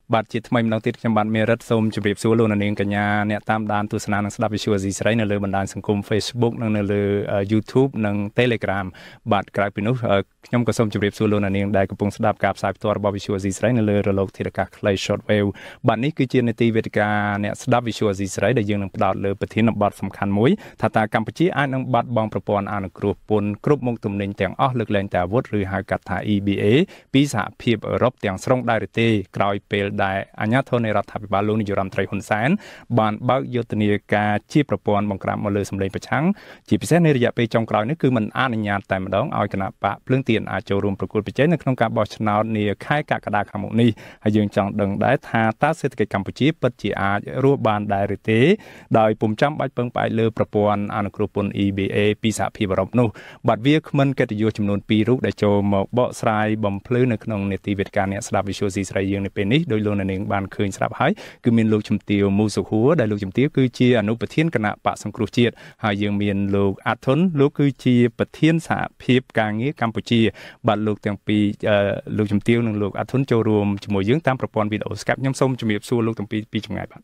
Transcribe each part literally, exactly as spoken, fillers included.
บาดจิตทำไมมันต้องติดจำบัดเมรัดส้มจุดเปรียบสู้ลูนนี่กันยาเนี่ยตามด้านตุสนานังสลับวิชวลซีสไรนั่นเลยบรรดาสังคม Facebook นั่นเลยยูทูบนั่ง Telegram บาดกลายเป็นนู้ย่อมก็ส้มจุดเปรียบสู้ลูนนี่ได้กระปุงสลับกับสายตัวระบบวิชวลซีสไรนั่นเลยระลกทีละกักไลช็อตเวลบาดนี้คือเจนในตีเวทิกาเนี่ยสลับวิชวลซีสไรได้ยังนั่งประดาเลยประเทศนับบาดสำคัญมุ้ยถ้าตากัมพูชีอ่านนั่งบาดบองประปอนอ่านกรุ๊ปปนกรุ๊ปมงตุ่มเนินแต่งอ้อเลือกแรงแต่วัดหรือหากัดทา อี บี เอ ปีศาจเพียบรบแต่งสรงได้หรือเตกลายเป็นได้อัญญาโทในรัฐบาลลุนิยรัมไตรหุนแสนบานบักยุตนิกาชีประปอนบังกรามมาเลยสำเร็จประชังจีพิเศษในระยะปีจงกลางนี่คือมันอ่านอัญญาแต่มาดองเอาคณะปะเปลืองเตียนอาจจะรวมประกวดไปเจในขนมการบอชนาเนียค่ายกากระดาขมุนีให้ยังจังดังได้ทาตาเศรษฐกิจกัมพูชีปัจจีอารูปบานได้หรือเตโดยปุ่มจำใบเปิงไปเลยประปอนอ่านกรุ๊ปปน อี บี เอ ปีศาจพีบรบนูบัดเวียกมันเกิดอยู่จำนวนปีรูปได้โจมเบาะสายบ่มพลื้นในขนมเนตีเวทการเนี่ยสลับวิชวลซีสไรยังในเป็นนี้โดยโลนในหนึ่งบานคืนสลับหายคือมีลูกจมเตียวมูสุหัวได้ลูกจมเตียวคือเชียอนุปเทียนคณะปะสังครุเจียหายังมีลูกอัฐนลูกคือเชียปเทียนสาพิบกางงี้กัมพูชีบัดลูกแต่งปีลูกจมเตียวหนึ่งลูกอัฐนโจรวมจมูกยืงตามประปอนวิดีโอสแคปย้ำส้มจมูกสู้ลูกตั้งปีปีจงไงบ้าง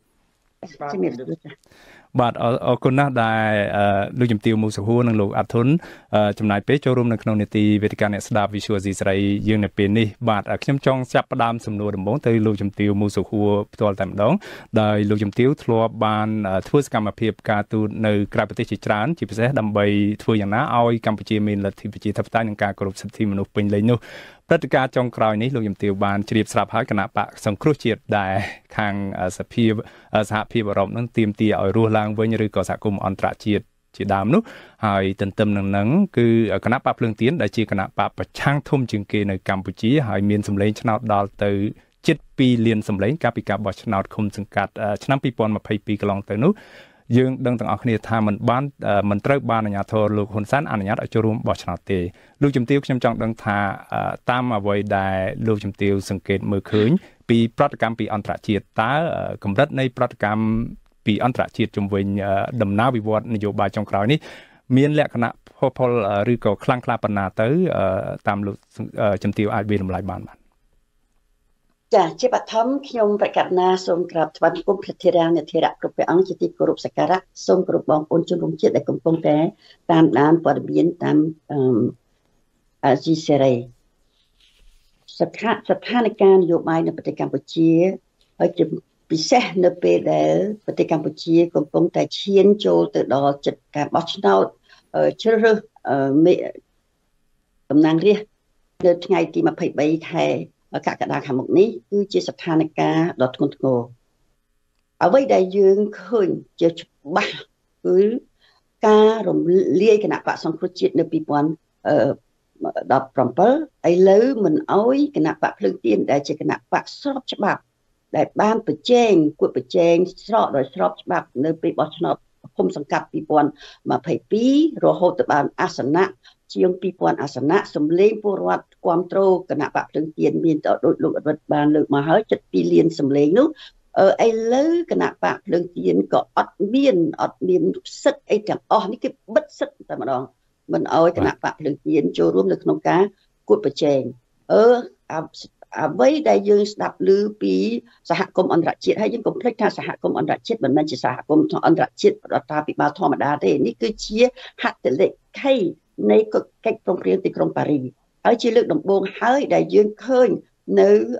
บาดเอาคนน่าได้ลูกจมเตียวมูสุหัวหนึ่งลูกอัฐนจำนายเป๊ะโจรวมในขนมเนตีเวทิการเนี่ยสดาวิชวลซีสไรยังในเป็นนี่บาดเข้มจองจับประดามสำนวนดมงเตยลูกจมเตียวมูสุหัวตัวแต่ดองได้ลูกจมเตียวทัวบานทั่วสกรรมเพียบการตูในกราบปฏิจิตรานจีบเสดำใบทัวอย่างน้าเอากัมพูชีมีลัทธิปจิทับใต้ในการกรบสิทธิมนุษย์เป็นเลยนู้ปฏิการจงกรอยนี้ลูกยมเตียวบานเฉียบสลับหายคณะปะสังครุเฉียดได้ทางสภีสหพีบรมนั่งเตรียมตีเอารูลางเวญหรือก่อสกุมอันตรเฉียดจีดามนุหายเต็มเต็มหนังหนังคือคณะปะเพลิงเตียนได้จีคณะปะประช่างทุ่มจึงเกในกัมพูชีหายเมียนสำเร็จชนะดอลเตอร์เจ็ดปีเรียนสำเร็จกับปีกับบอชนาดคมสังกัดชนะปีปอนมาพายปีกลองเตอร์นุยังดังต่างออกเนี่ยทามันบ้านมันเติร์บ้านอัญญาโทลูกคนสั้นอัญญาอาจจะรวมบอชนาเตลูกจมเตียวจำจังดังทาตามมาไว้ได้ลูกจมเตียวสังเกตมือคืนปีปฏิกรรมปีอันตรเฉียดตากำรัดในปฏิกรรมปีอันตรเฉียดจมเวงดำน้าวิวัฒน์นโยบายจงกล่าวนี้มีนแหละคณะพอพอหรือก็คลั่งคลาปนาเตอตามลูกจมเตียวอาจเป็นหลายบ้านมันจ้ะเจ็บท้องขยมประกาศนาสมกราบทวันกุมพระเทระเนเทระกรุปอังจิติกรุปสการะสมกรุปบองปนจุนรุมเจ็ดได้กำปงแต่ตามด้านปรบีนตามอาจีเซเรสถาสถานการณ์นโยบายในประเทศกัมพูชีให้จะพิเศษในปีเดียวประเทศกัมพูชีกำปงแต่เชียนโจตดอจัดการบอชนาลเชื่อเรื่องมีกำนังเรียเดินไงที่มาเผยใบไทยกากระดาษขมุกนี้คือเจสถานการณ์ดอทคนโง่เอาไว้ได้ยืนขึ้นเจอบ้าคือการรวมเลี้ยคณะปะสังครุจิตในปีปอนดอกปรอมเปอร์ไอ้เลื้อมันเอาคณะปะเพลิงเตียนได้เจอคณะปะสอบฉบับได้บ้านไปแจ้งกวดไปแจ้งสอบโดยสอบฉบับในปีบอชนคมสังกัดปีปอนมาเผยปีโรโฮตบานอาสนะเชียงปีปอนอาสนะสมเลงปวัดความโตคณะปะเพลิงเตียนมีต่อโดยลูกอัดบานเลือกมาเฮ้ยจัดปีเรียนสมเลงนู้เออไอ้เลื้อคณะปะเพลิงเตียนก็อัดเมียนอัดเมียนสึกไอ้จังอ๋อนี่คือบัดสึกแต่มาดองมันเอาคณะปะเพลิงเตียนโจรวมในขนมกากวดไปแจ้งเอออาไว้ได้ยืนดับลือปีสหกรมอันตรจิตให้ยังกรมพลังทางสหกรมอันตรจิตมันไม่ใช่สหกรมอันตรจิตรัฐาภิบาลธรรมดาได้นี่คือเชียหัดเล็กให้ในกฎเกณฑ์โรงเรียนติกรมปารีเอาชีเลือกดำบงให้ได้ยืนเคยใน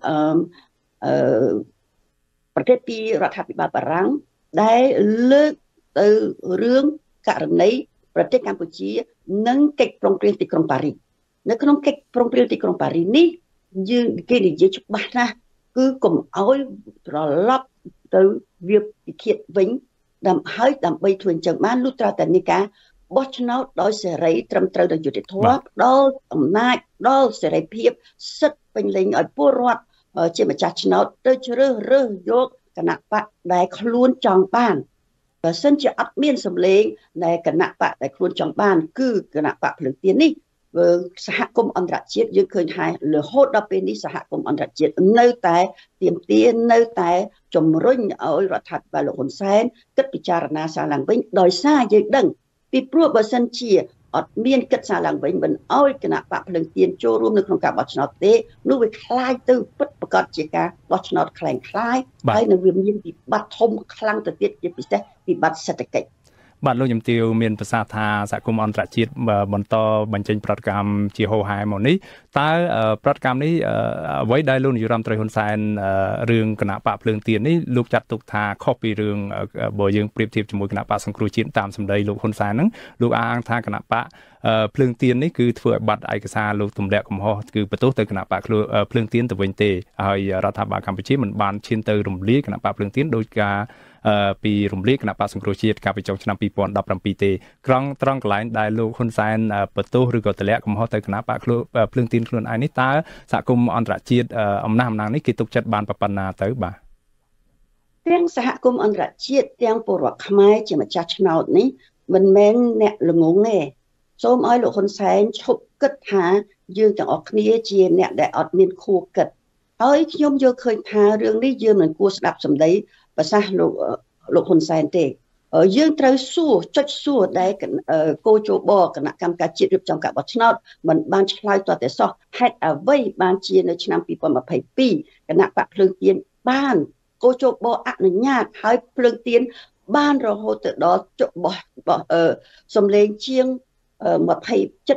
ประเทศปีรัฐาภิบาลปารังได้เลือกtừเรื่องกรณีประเทศกัมพูชีนั่งเกณฑ์โรงเรียนติกรมปารีในขนมเกณฑ์โรงเรียนติกรมปารีนี่ยืนกินดีเยอะชุบบ้านนะคือกลุ่มเอารอรับtừ việc thiệt vĩnh đầm hơi đầm bay thuyền chẳng bán lúc ra tại nica bớt nó đôi sẽ rấy trầm trơ đượcจุดทั่วđôi ẩm nai đôi sẽ rấy phiếp sức bình linh ở bùa rót ở trên mặt chặt nó tới chứa rơ dốt cả nạp bạc đại luôn tròn bàn và sân chỉ ấp miên sầm lên đại cả nạp bạc đại luôn tròn bàn cứ cả nạp bạc lượng tiền điสหกรมอันตรจิตยังเคยให้หรือโหดเราเป็นนิสหกรมอันตรจิตในแต่เตรียมเตียนในแต่จมรุ่งเอารัฐบาลหลวงแสนก็พิจารณาสารหลังเป็นโดยซาเยอะดังปีพรวบสันเชียអត់មានគិតសារឡើងវិញមិនអោយគណៈបកភ្លើងទៀនចូលរួមនៅក្នុងការបោះឆ្នោតទេនោះវាคล้ายទៅពិតប្រាកដជាការបោះឆ្នោតคล้ายคล้ายហើយនឹងវាមានវិបត្តិធំខ្លាំងទៅទៀតជាពិសេសវិបត្តិសេដ្ឋកិច្ចបាទលោកជំទាវមានប្រសាសន៍ថាសហគមន៍អន្តរជាតិបន្តបញ្ចេញប្រតិកម្មជាហូរហែមកនេះតើប្រតិកម្មនេះអ្វីដែលលោកនាយរដ្ឋមន្ត្រីហ៊ុនសែនរឿងគណៈបកភ្លើងទៀននេះលោកចាត់ទុកថាខុសពីរឿងបើយើងប្រៀបធៀបជាមួយគណៈបកសង្គ្រោះជាតិតាមសម្ដីលោកហ៊ុនសែនហ្នឹងលោកអះអាងថាគណៈបកភ្លើងទៀននេះគឺធ្វើឲ្យបាត់ឯកសារលោកទម្លាក់កំហុសគឺបន្ទោសទៅគណៈបកភ្លើងទៀនទៅវិញទេហើយរដ្ឋាភិបាលកម្ពុជាមិនបានឈានទៅរំលាយគណៈបកភ្លើងទៀនដោយការពីរំលាយគណៈបកសង្គ្រោះជាតិកាលពីចុងឆ្នាំពីរពាន់ដប់ប្រាំពីរទេក្រងត្រង់កន្លែងដែលលោកហ៊ុនសែនបន្ទោសឬក៏ទម្លាក់កំហុសទៅគណៈបកភ្លើងទៀនខ្លួនឯងនេះតើសហគមន៍អន្តរជាតិអំណះអំណាងនេះគេទុកចិត្តបានប៉ុណ្ណាទៅបាទទាំងសហគមន៍អន្តរជាតិទាំងពលរដ្ឋខ្មែរជាម្ចាស់ឆ្នោតនេះមិនមែនអ្នកល្ងងទេសូមឲ្យលោកហ៊ុនសែនឈប់គិតថាយើងទាំងអស់គ្នាជាអ្នកដែលអត់មានខួរគិតហើយខ្ញុំយល់ឃើញថារឿងនេះយើងមិនគួរស្ដាប់សម្ដីប្រសាសន៍លោកលោកហ៊ុនសែនទេយើងត្រូវសួរចុចសួរដែលគោជបគណៈកម្មការជាតិរៀបចំការបោះឆ្នោតមិនបានឆ្លើយតបទៅសោះហេតុអ្វីបានជានៅឆ្នាំពីរពាន់ម្ភៃពីរគណៈបកភ្លើងទៀនបានគោជបអនុញ្ញាតឲ្យភ្លើងទៀនបានរហូតទៅដល់ចុះបោះសម្លេងជាង20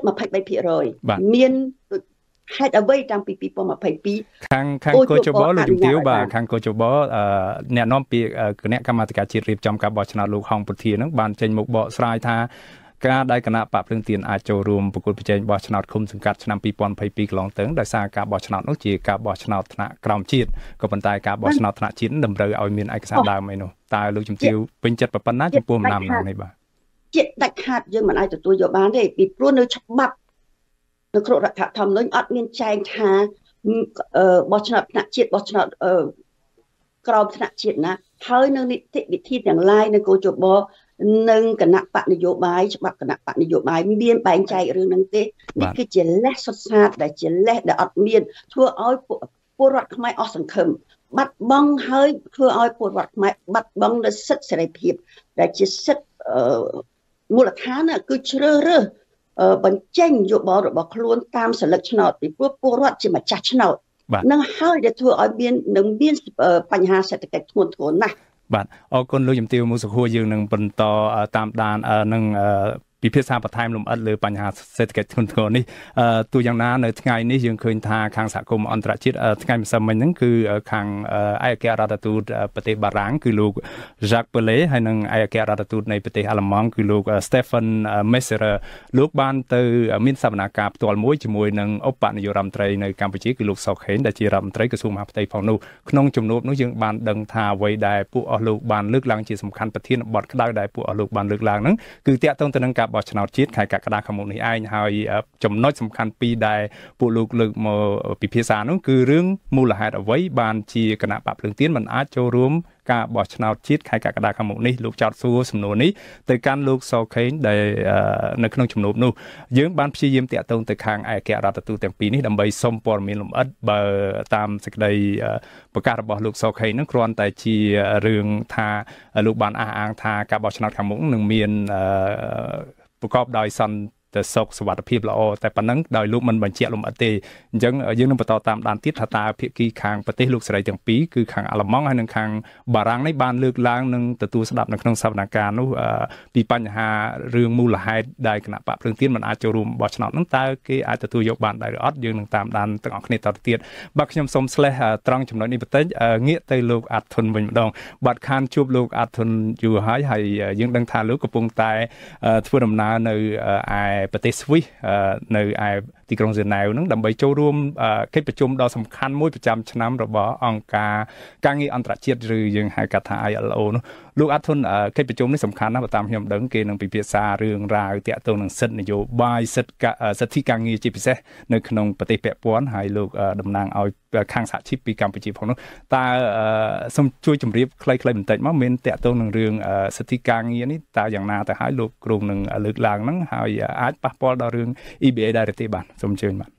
73% មានហេតុអ្វីតាំងពីពីរពាន់ម្ភៃពីរខាងខាងកោជបលោកជំទាវបាទខាងកោជបអ្នកនាំពាក្យគណៈកម្មាធិការជាតិរៀបចំការបោះឆ្នោតលោកហងពុធានឹងបានចេញមកបកស្រាយថាការដែលគណៈបកភ្លើងទៀនអាចចូលរួមប្រគល់ប្រជែងបោះឆ្នោតឃុំសង្កាត់ឆ្នាំពីរពាន់ម្ភៃពីរកន្លងទៅដោយសារការបោះឆ្នោតនោះជាការបោះឆ្នោតថ្នាក់ក្រោមជាតិក៏ប៉ុន្តែការបោះឆ្នោតថ្នាក់ជាតិតម្រូវឲ្យមានឯកសារដើមអីនោះតើលោកជំទាវពេញចិត្តប៉ុណ្ណាចំពោះអំណាចនេះបាទជាតិដាច់ខាតយើងមិនអាចទទួលយកបានទេពីព្រោះនៅច្បាប់នៅក្នុងរដ្ឋធម្មនុញ្ញអត់មានចែងថាបោះឆ្នោតថ្នាក់ជាតិបោះឆ្នោតក្រោមថ្នាក់ជាតិណាហើយនៅនីតិវិធីទាំងឡាយនៅគោជបនិងគណៈបកនយោបាយច្បាប់គណៈបកនយោបាយមានបែងចែករឿងហ្នឹងទេនេះគឺជាលេសសុទ្ធសាធដែលជាលេសដែលអត់មានធ្វើឲ្យពលរដ្ឋខ្មែរអស់សង្ឃឹមបាត់បង់ហើយធ្វើឲ្យពលរដ្ឋខ្មែរបាត់បង់នូវសិទ្ធិសេរីភាពដែលជាសិទ្ធិមូលដ្ឋានគឺជ្រើសរើសបញ្ចេញយោបល់របស់ខ្លួនតាមសិលឹកឆ្នោតពីព្រោះពលរដ្ឋជាម្ចាស់ឆ្នោតនឹងហើយដែលធ្វើឲ្យមាននឹងមានបញ្ហាសេដ្ឋកិច្ចធ្ងន់ធ្ងរណាស់បាទអរគុណលោកជំទាវ មួយសុខួរយើងនឹងបន្តតាមដាននឹងពិភាក្សាបន្ថែមលម្អិតលើបញ្ហាសេដ្ឋកិច្ចធ្ងន់ធ្ងរនេះទូយ៉ាងណានៅថ្ងៃនេះយើងឃើញថាខាងសហគមន៍អន្តរជាតិថ្ងៃម្សិលមិញហ្នឹងគឺខាងឯកអគ្គរដ្ឋទូតប្រទេសបារាំងគឺលោក Jacques Pellet ហើយនិងឯកអគ្គរដ្ឋទូតនៃប្រទេសអាល្លឺម៉ង់គឺលោក Stefan Messerer លោកបានទៅមានសវនាការផ្ទាល់មួយជាមួយនឹងឧបនាយករដ្ឋមន្ត្រីនៅកម្ពុជាគឺលោកសុកខេងដែលជារដ្ឋមន្ត្រីក្រសួងមហាផ្ទៃផងនោះក្នុងជំនួបនោះយើងបានដឹងថាអ្វីដែលពួកអស់លោកបានលើកឡើងជាសំខាន់ប្រធានបទក្តៅដែលពួកអស់លោកបានលើកឡើងហ្នឹងគឺតាក់ទងទៅនឹងការបោះឆ្នោតជាតិខែកក្កដាខាងមុខនេះឯងហើយចំណុចសំខាន់ពីរដែលពួកលោកលើកមកពិភាក្សានោះគឺរឿងមូលហេតុអ្វីបានជាគណៈបកភ្លើងទៀនមិនអាចចូលរួមការបោះឆ្នោតជាតិខែកក្កដាខាងមុខនេះលោកចោទសួរសំណួរនេះទៅកាន់លោកសខេងដែលនៅក្នុងជំនួបនោះយើងបានព្យាយាមតាក់ទងទៅខាងឯកអគ្គរដ្ឋទូតទាំងពីរនេះដើម្បីសុំព័ត៌មានលម្អិតបើតាមសេចក្តីប្រកាសរបស់លោកសខេងនឹងគ្រាន់តែជារឿងថាលោកបានអះអាងថាការបោះឆ្នោតខាងមុខនឹងមានប្រកបដោយសន្តិសុខសុវត្ថិភាពល្អតែប៉ុណ្ណឹងដោយលោកមិនបញ្ជាក់លម្អិតទេអញ្ចឹងយើងនឹងបន្តតាមដានទៀតថាតើភាគីខាងប្រទេសលោកសេរីទាំងពីរគឺខាងអាល្លឺម៉ង់ហើយនិងខាងបារាំងនេះបានលើកឡើងនិងទទួលស្ដាប់នៅក្នុងសវនកម្មនោះពីបញ្ហារឿងមូលហេតុដែលគណៈបកភ្លើងទៀនមិនអាចចូលរួមបោះឆ្នោតនោះតើគេអាចទទួលយកបានដែរឬអត់យើងនឹងតាមដានទាំងអស់គ្នាតទៅទៀតបាទខ្ញុំសូមស្លេះត្រង់ចំណុចនេះបន្តិចងាកទៅលោកអាត់ធុនវិញម្ដងបាទខានជួបលោកអាត់ធុនយូរហើយហើយយើងដឹងថាលោកកំពុងតែធ្វើដំណើរនៅឯប្រទេសស្វីសនៅឯទីក្រុងហ្សឺណែវនឹងដើម្បីចូលរួមកិច្ចប្រជុំដ៏សំខាន់មួយប្រចាំឆ្នាំរបស់អង្គការការងារអន្តរជាតិឬយើងហៅកាត់ថា I L O នោះលោកអាត់ធុនកិច្ចប្រជុំនេះសំខាន់ណាស់បើតាមខ្ញុំដឹងគេនឹងពិភាក្សារឿងរ៉ាវទាក់ទងនឹងសិទ្ធិនយោបាយសិទ្ធិសិទ្ធិការងារជាពិសេសនៅក្នុងប្រទេសពាក់ព័ន្ធហើយលោកតំណាងឲ្យខាងសហជីពពីកម្ពុជាផងនោះតើសូមជួយជម្រាបខ្លីៗបន្តិចមកមានទាក់ទងនឹងរឿងសិទ្ធិការងារនេះតើយ៉ាងណាទៅហើយលោកគ្រងនឹងលើកឡើងហ្នឹងហើយអាចប៉ះពាល់ដល់រឿង E B A ដែរទេបាទសូមអញ្ជើញបាទ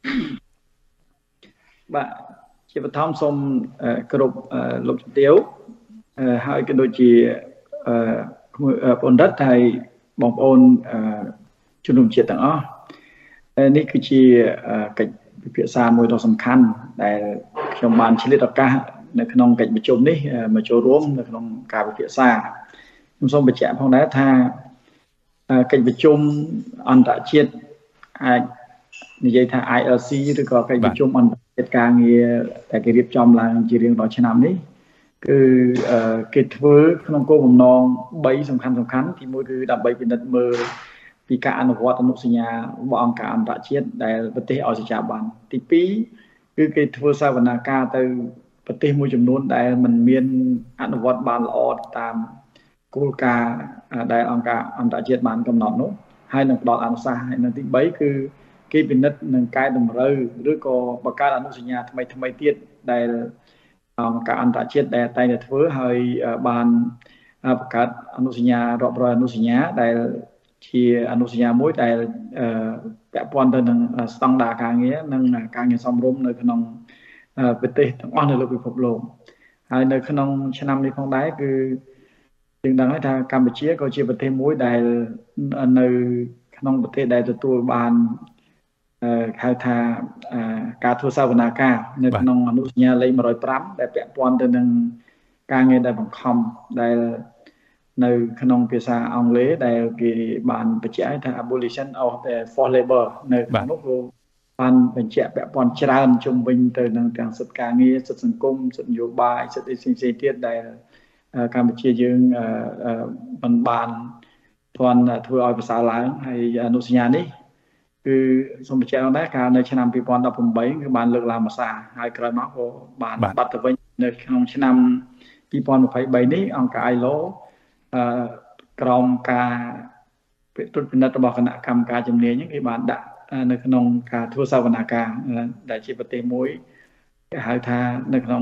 បាទជាបឋមសូមគ្រប់លោកជំទាវហើយក៏ដូចជាបណ្ឌិតហើយបងប្អូនជំនុំជាតិទាំងអស់នេះគឺជាកិច្ចពិភាក្សាមួយដ៏សំខាន់ដែលខ្ញុំបានឆ្លៀតឱកាសនៅក្នុងកិច្ចប្រជុំនេះមកចូលរួមនៅក្នុងការពិភាក្សាខ្ញុំសូមបញ្ជាក់ផងដែរថាកិច្ចប្រជុំអន្តរជាតិអាចនិយាយថា I L C ឬក៏កិច្ចប្រជុំអន្តរជាតិការងារដែលគេរៀបចំឡើងជារៀងរាល់ឆ្នាំនេះគឺគេធ្វើក្នុងគោលបំណងបីសំខាន់សំខាន់ទីមួយគឺដើម្បីពិនិត្យមើលពីការអនុវត្តអនុសញ្ញារបស់អង្គការអន្តរជាតិដែលប្រទេសឲ្យសេចក្ដីបានទីពីរគឺគេធ្វើសវនាការទៅប្រទេសមួយចំនួនដែលมันមានអនុវត្តបានល្អតាមគោលការណ៍ដែលអង្គការអន្តរជាតិបានកំណត់នោះហើយនឹងផ្ដល់អនុសាសន៍ហើយនៅទីបីគឺគេពិនិត្យនឹងកែតម្រូវឬក៏បង្កើតអនុសញ្ញាថ្មីថ្មីទៀតដែលអង្គការអន្តរជាតិដែលតែងតែធ្វើហើយបានបង្កើតអនុសញ្ញារាប់រយអនុសញ្ញាដែលជាអនុសញ្ញាមួយដែលពាក់ព័ន្ធទៅនឹងស្តង់ដារការងារនិងការងារសមរម្យនៅក្នុងប្រទេសទាំងអស់នៅលើពិភពលោកហើយនៅក្នុងឆ្នាំនេះផងដែរគឺយើងដឹងហើយថាកម្ពុជាក៏ជាប្រទេសមួយដែលនៅក្នុងប្រទេសដែលទទួលបានហៅថាការធ្វើសវនាការនៅក្នុងអនុសញ្ញាលេខmột không nămដែលពាក់ព័ន្ធទៅនឹងការងារដែលបង្ខំដែលនៅក្នុងភាសាអង់គ្លេសដែលគេបានបញ្ជាក់ថា abolition of the forced labor នៅក្នុងនោះក៏បានបញ្ជាក់ពាក់ព័ន្ធច្រើនជុំវិញទៅនឹងទាំងសិទ្ធិការងារសិទ្ធិសង្គមសិទ្ធិនយោបាយសិទ្ធិផ្សេងៗទៀតដែលកម្ពុជាយើងមិនបានទាន់ធ្វើឲ្យប្រសើរឡើងហើយអនុសញ្ញានេះគឺសូមបញ្ជាក់ដែរកាលនៅឆ្នាំពីរពាន់ដប់ប្រាំបីគឺបានលើកឡើងមួយសារហើយក្រោយមកក៏បានបាត់ទៅវិញនៅក្នុងឆ្នាំពីរពាន់ម្ភៃបីនេះអង្គការ I L O អឺក្រមការត្រួតពិនិត្យរបស់គណៈកម្មការជំនាញគេបានដាក់នៅក្នុងការធ្វើសវនាការដែលជាប្រទេសមួយគេហៅថានៅក្នុង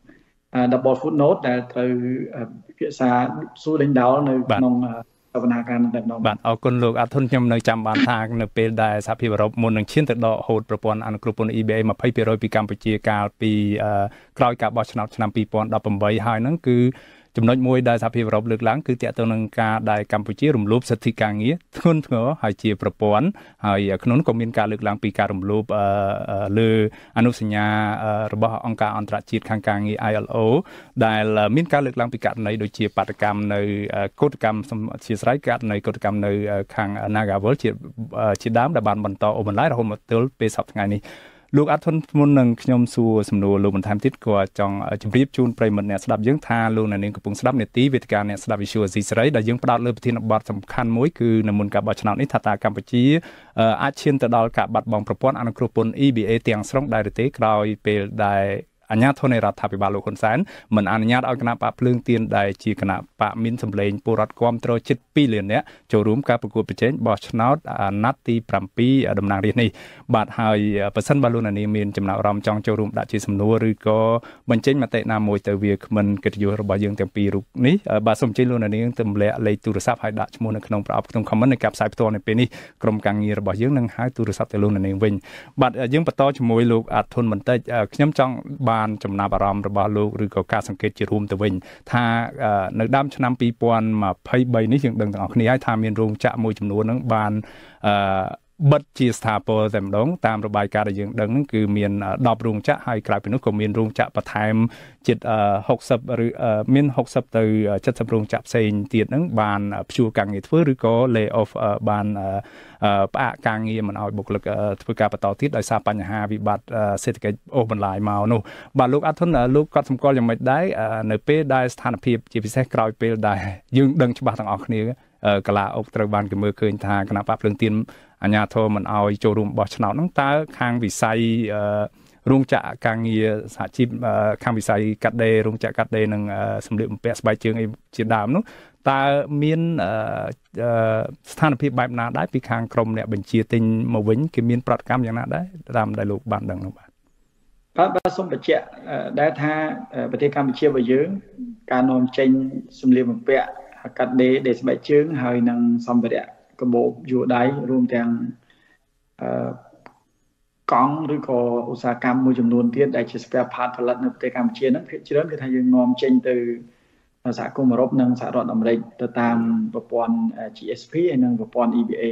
double footnote ដែលត្រូវពិភាក្សាសួរដេញដោលនៅក្នុងសវនាការនឹងតែម្ដងបាទអរគុណលោកអាធុនខ្ញុំនៅចាំបានថានៅពេលដែលសហភាពអឺរ៉ុបមុននឹងឈានទៅដកហូតប្រព័ន្ធអនុគ្រោះពន្ធ E B A ยี่สิบเปอร์เซ็นต์ ពីកម្ពុជាកាលពីក្រោយការបោះឆ្នោតឆ្នាំពីរពាន់ដប់ប្រាំបីហើយហ្នឹងគឺចំណុចមួយដែលសហភាពអឺរ៉ុបលើកឡើងគឺទាក់ទងនឹងការដែលកម្ពុជារំលោភសិទ្ធិការងារធ្ងន់ធ្ងរហើយជាប្រព័ន្ធហើយក្នុងនោះក៏មានការលើកឡើងពីការរំលោភលើអនុសញ្ញារបស់អង្គការអន្តរជាតិខាងការងារ I L O ដែលមានការលើកឡើងពីករណីដូចជាបាតកម្មនៅកោតកម្មអធិស្ឋានករណីកោតកម្មនៅខាង Nagawal ជាជាដើមដែលបានបន្តអូបន្លាយរហូតមកទល់ពេលសប្តាហ៍ថ្ងៃនេះលោកអាធុនមុននឹងខ្ញុំសួរសំណួរលោកបន្ថែមទៀតក៏ចង់ជម្រាបជូនប្រិយមិត្តអ្នកស្ដាប់យើងថាលោកអ្នកនាងកំពុងស្ដាប់នេតិវេទិកាអ្នកស្ដាប់វិទ្យុអេស៊ីសេរីដែលយើងផ្ដោតលើប្រធានបទសំខាន់មួយគឺនៅមុនការបោះឆ្នោតនេះថាតើកម្ពុជាអាចឈានទៅដល់ការបាត់បង់ប្រព័ន្ធអនុគ្រោះពន្ធ E B A ទាំងស្រុងដែរឬទេក្រោយពេលដែលអាជ្ញាធរនៃរដ្ឋាភិបាលលោកហ៊ុនសែនមិនអនុញ្ញាតឲ្យគណៈបកភ្លើងទៀនដែលជាគណៈបកមានសម្លេងពលរដ្ឋគាំទ្រជិតពីរលាននាក់ចូលរួមការប្រកួតប្រជែងបោះឆ្នោតអាណត្តិទីប្រាំពីរតំណាងរាស្ត្រនេះបាទហើយបើសិនបើលោកអ្នកនាងមានចំណាប់អារម្មណ៍ចង់ចូលរួមដាក់ជាសំណួរឬក៏បញ្ចេញមតិណាមួយទៅវាគ្មិនកិត្តិយសរបស់យើងទាំងពីររូបនេះបាទសូមអញ្ជើញលោកអ្នកនាងទម្លាក់លេខទូរស័ព្ទហើយដាក់ឈ្មោះនៅក្នុងប្រអប់ក្នុង comment នៃការផ្សាយផ្ទាល់នៅពេលនេះក្រុមការងាររបស់យើងនឹងហៅទូរស័ព្ទទៅលោកអ្នកនាងវិញបាទយើងបន្តជាមួយលោកអាធុនបន្តិចខ្ញុំចង់បានចំណាប់អារម្មណ៍របស់លោកឬក៏ការសង្កេតជារួមទៅវិញថានៅដើមឆ្នាំពីរពាន់ម្ភៃបីនេះយើងដឹងទាំងអស់គ្នាហើយថាមានរោងចក្រមួយចំនួនហ្នឹងបានអឺបិទជាស្ថាពរតែម្ដងតាមរបាយការណ៍ដែលយើងដឹងហ្នឹងគឺមានដប់រោងចក្រហើយក្រៅពីនោះក៏មានរោងចក្របន្ថែមជិតហុកសិបឬមានហុកសិបទៅเจ็ดสิบរោងចក្រផ្សេងទៀតហ្នឹងបានព្យួរការងារធ្វើឬក៏ lay off បានផ្អាកការងារមិនឲ្យបុគ្គលិកធ្វើការបន្តទៀតដោយសារបញ្ហាវិបត្តិសេដ្ឋកិច្ចអូសបន្លាយមកនោះបាទលោកអាធុនលោកក៏សម្គាល់យ៉ាងម៉េចដែរនៅពេលដែលស្ថានភាពជាពិសេសក្រោយពេលដែលយើងដឹងច្បាស់ទាំងអស់គ្នាកលាអុកត្រូវបានគេមើលឃើញថាគណៈបកភ្លើងទៀនអាជ្ញាធរមិនអោយចូលរួមបោះឆ្នោតហ្នឹងតើខាងវិស័យរោងចក្រការងារសហជីពខាងវិស័យកាត់ដេររោងចក្រកាត់ដេរនិងសម្លៀកបំពាក់ស្បែកជើងអីជាដើមនោះតើមានស្ថានភាពបែបណាដែរពីខាងក្រមអ្នកបញ្ជាទិញមកវិញគេមានប្រតិកម្មយ៉ាងណាដែរតាមដែលលោកបានដឹងនោះបាទបាទបាទសូមបញ្ជាក់ដែលថាប្រទេសកម្ពុជារបស់យើងការនាំចេញសម្លៀកបំពាក់កាត់ដេរដេរស្បែកជើងហើយនិងសម្ភារៈកាបូបយួរដៃរួមទាំងអឺកង់ឬក៏ឧស្សាហកម្មមួយចំនួនទៀតដែលជា spare part ផលិតនៅប្រទេសកម្ពុជាហ្នឹងភាគច្រើនគឺថាយើងនាំចេញទៅសហគមន៍អឺរ៉ុបនិងសហរដ្ឋអាមេរិកទៅតាមប្រព័ន្ធ G S P ហើយនិងប្រព័ន្ធ E B A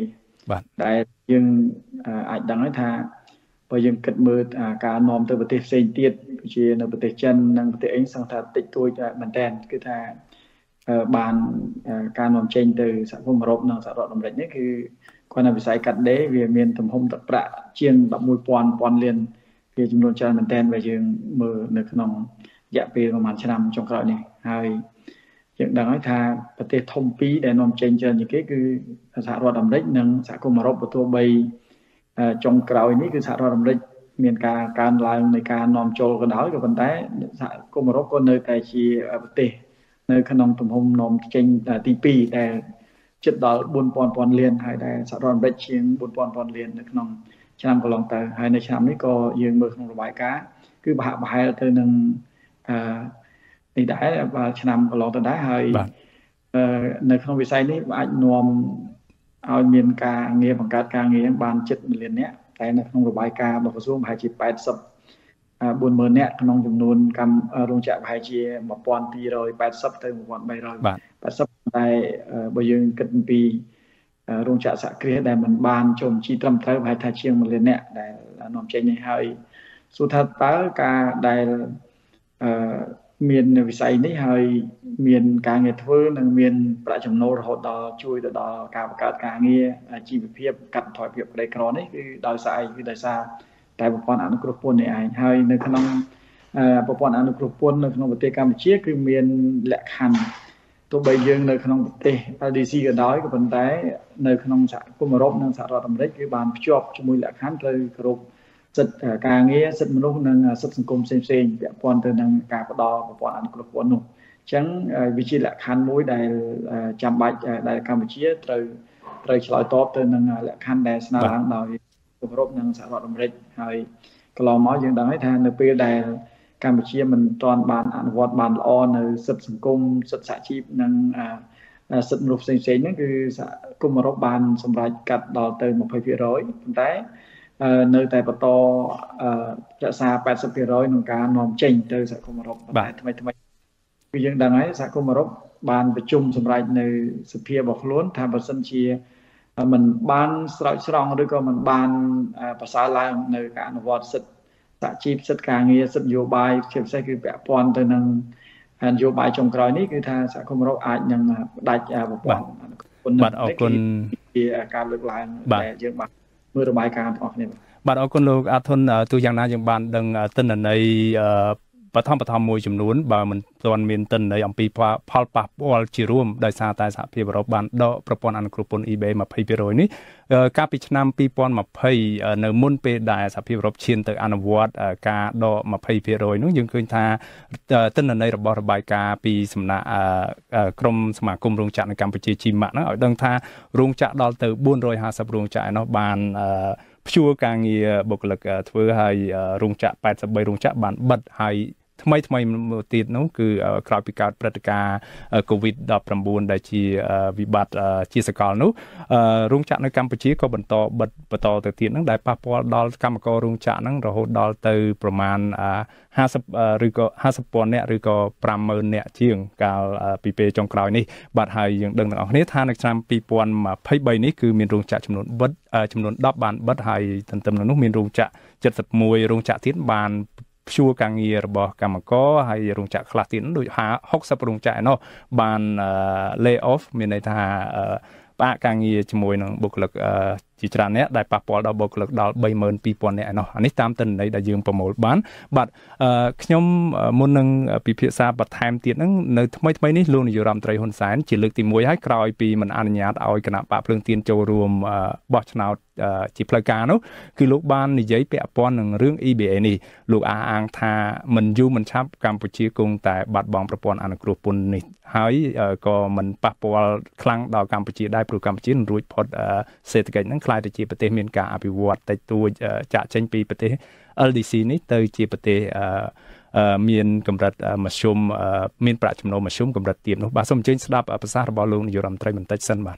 ដែលយើងអាចដឹងថាបើយើងគិតមើលការនាំទៅប្រទេសផ្សេងទៀតជានៅប្រទេសចិននិងប្រទេសអីសឹងថាតិចតួចមែនតើគឺថាបានការនាំចេញទៅសហគមន៍អឺរ៉ុបនិងសហរដ្ឋអាមេរិកនេះគឺគាត់នៅវិស័យកាត់ដេរវាមានទំហំទឹកប្រាក់ជាង ដប់មួយពាន់ពាន់លានវាចំនួនច្រើនមែនតើបើយើងមើលនៅក្នុងរយៈពេលប្រហែលឆ្នាំចុងក្រោយនេះហើយយើងដឹងហើយថាប្រទេសធំពីរដែលនាំចេញច្រើនជាងគេគឺសហរដ្ឋអាមេរិកនិងសហគមន៍អឺរ៉ុបបើទោះបីចុងក្រោយនេះគឺសហរដ្ឋអាមេរិកមានការកើនឡើងនៃការនាំចូលក៏ដោយក៏ប៉ុន្តែសហគមន៍អឺរ៉ុបក៏នៅតែជាប្រទេសនៅក្នុងទំហំនាំចេញទីពីរដែលជិតដល់បួនពាន់ពាន់លានហើយដែលសហរដ្ឋអាមេរិកជាងបួនពាន់ពាន់លាននៅក្នុងឆ្នាំកន្លងទៅហើយនៅឆ្នាំនេះក៏យើងមើលក្នុងរបាយការណ៍គឺប្រហាក់ប្រហែលទៅនឹងអឺនេះដែរបើឆ្នាំកន្លងទៅដែរហើយនៅក្នុងវិស័យនេះអាចនាំឲ្យមានការងារបង្កើតការងារបានជិតមួយលាននាក់តែនៅក្នុងរបាយការណ៍របស់ក្រសួងប្រហែលជាแปดสิบ បួនម៉ឺននាក់ក្នុងចំនួនកម្មរោងចក្រប្រហែលជាmột nghìn hai trămแปดสิบទៅmột nghìn ba trămแปดสิบតែបើយើងគិតពីរោងចក្រសហគ្រាសដែលមិនបានចូលជីត្រឹមត្រូវប្រហែលថាជាងមួយលាននាក់ដែលនាំចេញនេះហើយសួរថាតើការដែលមានវិស័យនេះហើយមានការងារធ្វើនិងមានប្រាក់ចំណូលរហូតដល់ជួយទៅដល់ការបង្កើតការងារជីវភាពកាត់បន្ថយភាពក្រីក្រនេះគឺដោយសារអីគឺដោយសារតែប្រព័ន្ធអនុគ្រោះពន្ធនេះឯងហើយនៅក្នុងប្រព័ន្ធអនុគ្រោះពន្ធនៅក្នុងប្រទេសកម្ពុជាគឺមានលក្ខខណ្ឌទោះបីយើងនៅក្នុងប្រទេស แอล ดี ซี ក៏ដោយក៏ប៉ុន្តែនៅក្នុងសហគមន៍អឺរ៉ុបនិងសហរដ្ឋអាមេរិកគឺបានភ្ជាប់ជាមួយលក្ខខណ្ឌត្រូវគោរពសិទ្ធិការងារសិទ្ធិមនុស្សនិងសិទ្ធិសង្គមផ្សេងៗពាក់ព័ន្ធទៅនឹងការផ្ដល់ប្រព័ន្ធអនុគ្រោះពន្ធនោះអញ្ចឹងវាជាលក្ខខណ្ឌមួយដែលចាំបាច់ដែលកម្ពុជាត្រូវត្រូវឆ្លើយតបទៅនឹងលក្ខខណ្ឌដែលស្នើឡើងដោយអឺរ៉ុបនិងសហរដ្ឋអាមេរិកហើយកន្លងមកយើងដឹងហើយថានៅពេលដែលកម្ពុជាមិនទាន់បានអនុវត្តបានល្អនៅសិទ្ធិសង្គមសិទ្ធិសហជីពនិងសិទ្ធិមនុស្សផ្សេងៗហ្នឹងគឺសហគមន៍អឺរ៉ុបបានសម្រេចកាត់ដល់ទៅยี่สิบเปอร์เซ็นต์ ប៉ុន្តែនៅតែបន្តរក្សាแปดสิบเปอร์เซ็นต์ ក្នុងការនាំចេញទៅសហគមន៍អឺរ៉ុបតែថ្មីថ្មីគឺយើងដឹងហើយសហគមន៍អឺរ៉ុបបានប្រជុំសម្រេចនៅសភារបស់ខ្លួនថាបើសិនជាមិនបានស្រោចស្រង់ឬក៏មិនបានប្រសើរឡើងនៅការអនុវត្តសិទ្ធិសហជីពសិទ្ធិការងារសិទ្ធិនយោបាយជាពិសេសគឺពាក់ព័ន្ធទៅនឹងនយោបាយចុងក្រោយនេះគឺថាសហគមន៍អឺរ៉ុបអាចនឹងផ្ដាច់ប្រព័ន្ធបាទអរគុណជាការលើកឡើងដែលយើងបានមើលរបាយការណ៍របស់គ្នាបាទអរគុណលោកអាធុនទោះយ៉ាងណាយើងបានដឹងទិន្នន័យបឋមបឋមមួយចំនួនបើមិនទាន់មានទិន្នន័យអំពីផលប៉ះពាល់ជារួមដោយសារតែសហភាពអឺរ៉ុបបានដកប្រព័ន្ធអនុគ្រោះពន្ធ eBay ยี่สิบเปอร์เซ็นต์ នេះកាលពីឆ្នាំยี่สิบยี่สิบនៅមុនពេលដែលសហភាពអឺរ៉ុបឈានទៅអនុវត្តការដកยี่สิบเปอร์เซ็นต์ នោះយើងឃើញថាទិន្នន័យរបស់របាយការណ៍ពីសំណាក់ក្រមសមាគមរោងចក្រនៅកម្ពុជា ជីម៉ាក់ ហ្នឹងឲ្យដឹងថារោងចក្រដល់ទៅbốn trămห้าสิบរោងចក្រឯនោះបានព្យួរការងារបុគ្គលិកធ្វើហើយរោងចក្រแปดสิบสามរោងចក្របានបិទហើយថ្មីថ្មីមួយទៀតនោះគឺក្រោយពីកើតព្រឹត្តិការណ៍ COVID ដប់ប្រាំបួន ដែលជាវិបត្តិជាសកលនោះរោងចក្រនៅកម្ពុជាក៏បន្តបិទបន្តទៅទៀតហ្នឹងដែលប៉ះពាល់ដល់កម្មកររោងចក្រហ្នឹងរហូតដល់ទៅប្រមាណห้าสิบឬក៏ห้าสิบពាន់នាក់ឬក៏ប្រាំម៉ឺននាក់ជាងកាលពីពេលចុងក្រោយនេះបាទហើយយើងដឹងទាំងអស់គ្នាថានៅឆ្នាំยี่สิบยี่สิบสามនេះគឺមានរោងចក្រចំនួនបិទចំនួនដប់បានបិទហើយទន្ទឹមនឹងនោះមានរោងចក្រเจ็ดสิบเอ็ดរោងចក្រទៀតបានព្យួរការងាររបស់កម្មករហើយរោងចក្រខ្លះទៀតដូចหกสิบរោងចក្រឯណោះបាន lay off មានន័យថាផ្អាកការងារជាមួយនឹងបុគ្គលិកជាច្រើនអ្នកដែលប៉ះពាល់ដល់បុគ្គលិកដល់三万two千នាក់ឯណោះអានេះតាមទិន្នន័យដែលយើងប្រមូលបានបាទខ្ញុំមុននឹងពិភាក្សាបន្ថែមទៀតហ្នឹងនៅថ្មីថ្មីនេះលោកនាយរដ្ឋមន្ត្រីហ៊ុនសែនជាលើកទីមួយហើយក្រោយពីមិនអនុញ្ញាតឲ្យគណៈបកភ្លើងទៀនចូលរួមបោះឆ្នោតជាផ្លូវការនោះគឺលោកបាននិយាយពាក់ព័ន្ធនឹងរឿង E B A នេះលោកអះអាងថាមិនយូរមិនឆាប់កម្ពុជាគង់តែបាត់បង់ប្រព័ន្ធអនុគ្រោះពន្ធនេះហើយក៏មិនប៉ះពាល់ខ្លាំងដល់កម្ពុជាដែរព្រោះកម្ពុជានឹងរួចផុតសេដ្ឋកិច្ចហ្នឹងខ្លាយទៅជាប្រទេសមានការអភិវឌ្ឍតិចតួចចាក់ចេញពីប្រទេស แอล ดี ซี នេះទៅជាប្រទេសមានកម្រិតមធ្យមមានប្រាក់ចំណូលមធ្យមកម្រិតទាបនោះបាទសូមអញ្ជើញស្ដាប់ប្រសាសន៍របស់លោកនាយករដ្ឋមន្ត្រីបន្តិចសិនបាទ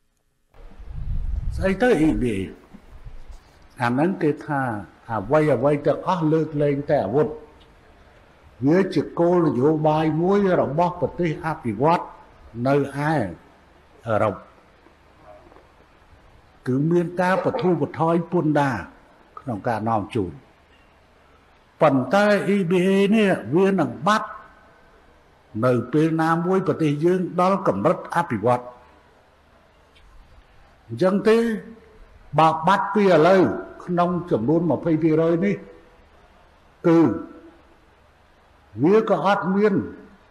ស្អីទៅ E B A អាហ្នឹងគេថាអ្វីអ្វីទាំងអស់លើកលែងតែអាវុធវាជាគោលនយោបាយមួយរបស់ប្រទេសអភិវឌ្ឍនៅឯអឺរ៉ុប cứ miên ca và thu một thói buôn đà trong cả nòm chủ phần tay i bê a này viên đằng bắt nơi bên nam môi và tây dương đó cầm rất áp bị vật dân thế bà bắt bia lời nông chấm luôn mà phê bia rồi đi từ vía có át miên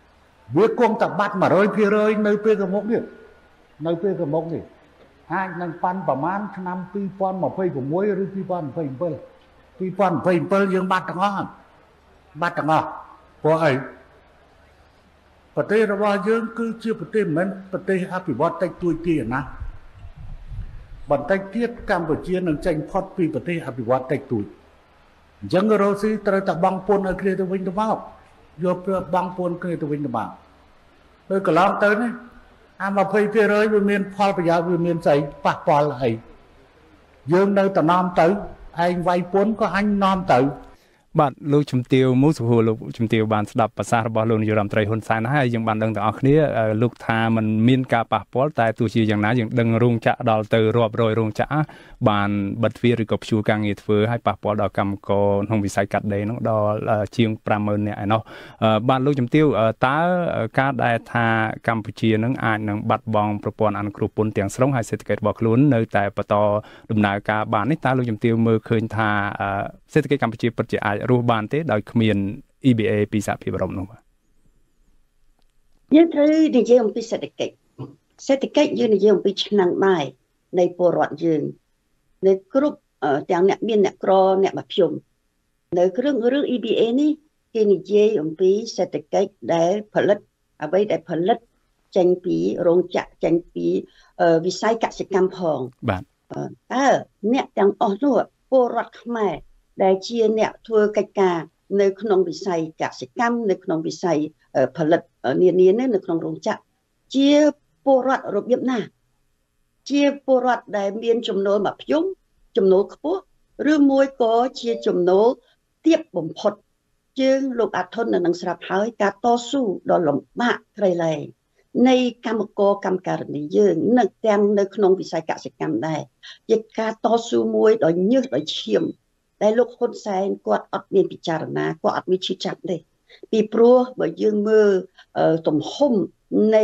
vía con tập bắt mà rồi bia rồi nơi bia cái mốc đi nơi bia cái mốc đi hai năng panประมาณ năm pi pon mà phê của muối rồi pi pon phê phê pi pon phê phê dương bắt thằng ngon bắt thằng ngon của ấyประเทศเราយើងគឺជាប្រទេសមិនប្រទេសអភិវឌ្ឍតិចតួចទេណាបន្តិចទៀតកម្ពុជានឹងចេញផុតពីប្រទេសអភិវឌ្ឍតិចតួចអញ្ចឹងរ៉ូស៊ីត្រូវតែបង់ពន្ធឲ្យគ្នាទៅវិញទៅមកយកបង់ពន្ធគ្នាទៅវិញទៅមកហើយកន្លងទៅនេះអា ยี่สิบเปอร์เซ็นต์ វាមានផលប្រយោជន៍វាមានស្អីប៉ះពាល់អីយើងនៅតែនាំទៅឯងវាយពន្ធក៏អញនាំទៅបាទលោកជំទាវមូសុភូលោកជំទាវបានស្ដាប់ប្រសាសន៍របស់លោកនាយរដ្ឋមន្ត្រីហ៊ុនសែនហើយយើងបានដឹងទាំងអស់គ្នាលោកថាมันមានការប៉ះពាល់តែទោះជាយ៉ាងណាយើងដឹងរោងចក្រដល់ទៅរាប់រយរោងចក្របានបិទទ្វារឬក៏ព្យួរការងារធ្វើហើយប៉ះពាល់ដល់កម្មករក្នុងវិស័យកាត់ដេរនោះដល់ជាង ប្រាំម៉ឺន នាក់ឯណោះបាទលោកជំទាវតើការដែលថាកម្ពុជានឹងអាចនឹងបាត់បង់ប្រព័ន្ធអនុគ្រោះពន្ធទាំងស្រុងហើយសេដ្ឋកិច្ចរបស់ខ្លួននៅតែបន្តដំណើរការបាននេះតើលោកជំទាវមើលឃើញថាសេដ្ឋកិច្ចកម្ពុជាពិតជាអាចរស់បានទេដោយគ្មាន E B A ពីសហភាពអឺរ៉ុបនោះបាទយើងត្រូវនិយាយអំពីសេដ្ឋកិច្ចសេដ្ឋកិច្ចយើងនិយាយអំពីឆ្នាំបាយនៃពលរដ្ឋយើងនៅគ្រប់ទាំងអ្នកមានអ្នកក្រអ្នកមធ្យមនៅគ្រឿងរឿង E B A នេះគេនិយាយអំពីសេដ្ឋកិច្ចដែលផលិតអ្វីដែលផលិតចេញពីរោងចក្រចេញពីវិស័យកសិកម្មផងបាទតើអ្នកទាំងអស់នោះពលរដ្ឋខ្មែរដែលជាអ្នកធ្វើកិច្ចការនៅក្នុងវិស័យកសិកម្មនៅក្នុងវិស័យផលិតនានានៅក្នុងរោងចក្រជាពលរដ្ឋរបៀបណាជាពលរដ្ឋដែលមានចំណូលមកភ្យំចំណូលខ្ពស់ឬមួយក៏ជាចំណូលទាបបំផុតជាងលោកអាធុននៅនឹងស្រាប់ហើយការតស៊ូដ៏លំបាកក្រៃលែងនៃកម្មករកម្មការិនីយើងនៅទាំងនៅក្នុងវិស័យកសិកម្មដែរជាការតស៊ូមួយដ៏ញើសដ៏ឈាមដែលលោកហ៊ុនសែនគាត់អត់មានពិចារណាគាត់អត់មានឈឺចាប់ទេពីព្រោះបើយើងមើលទំហំនៃ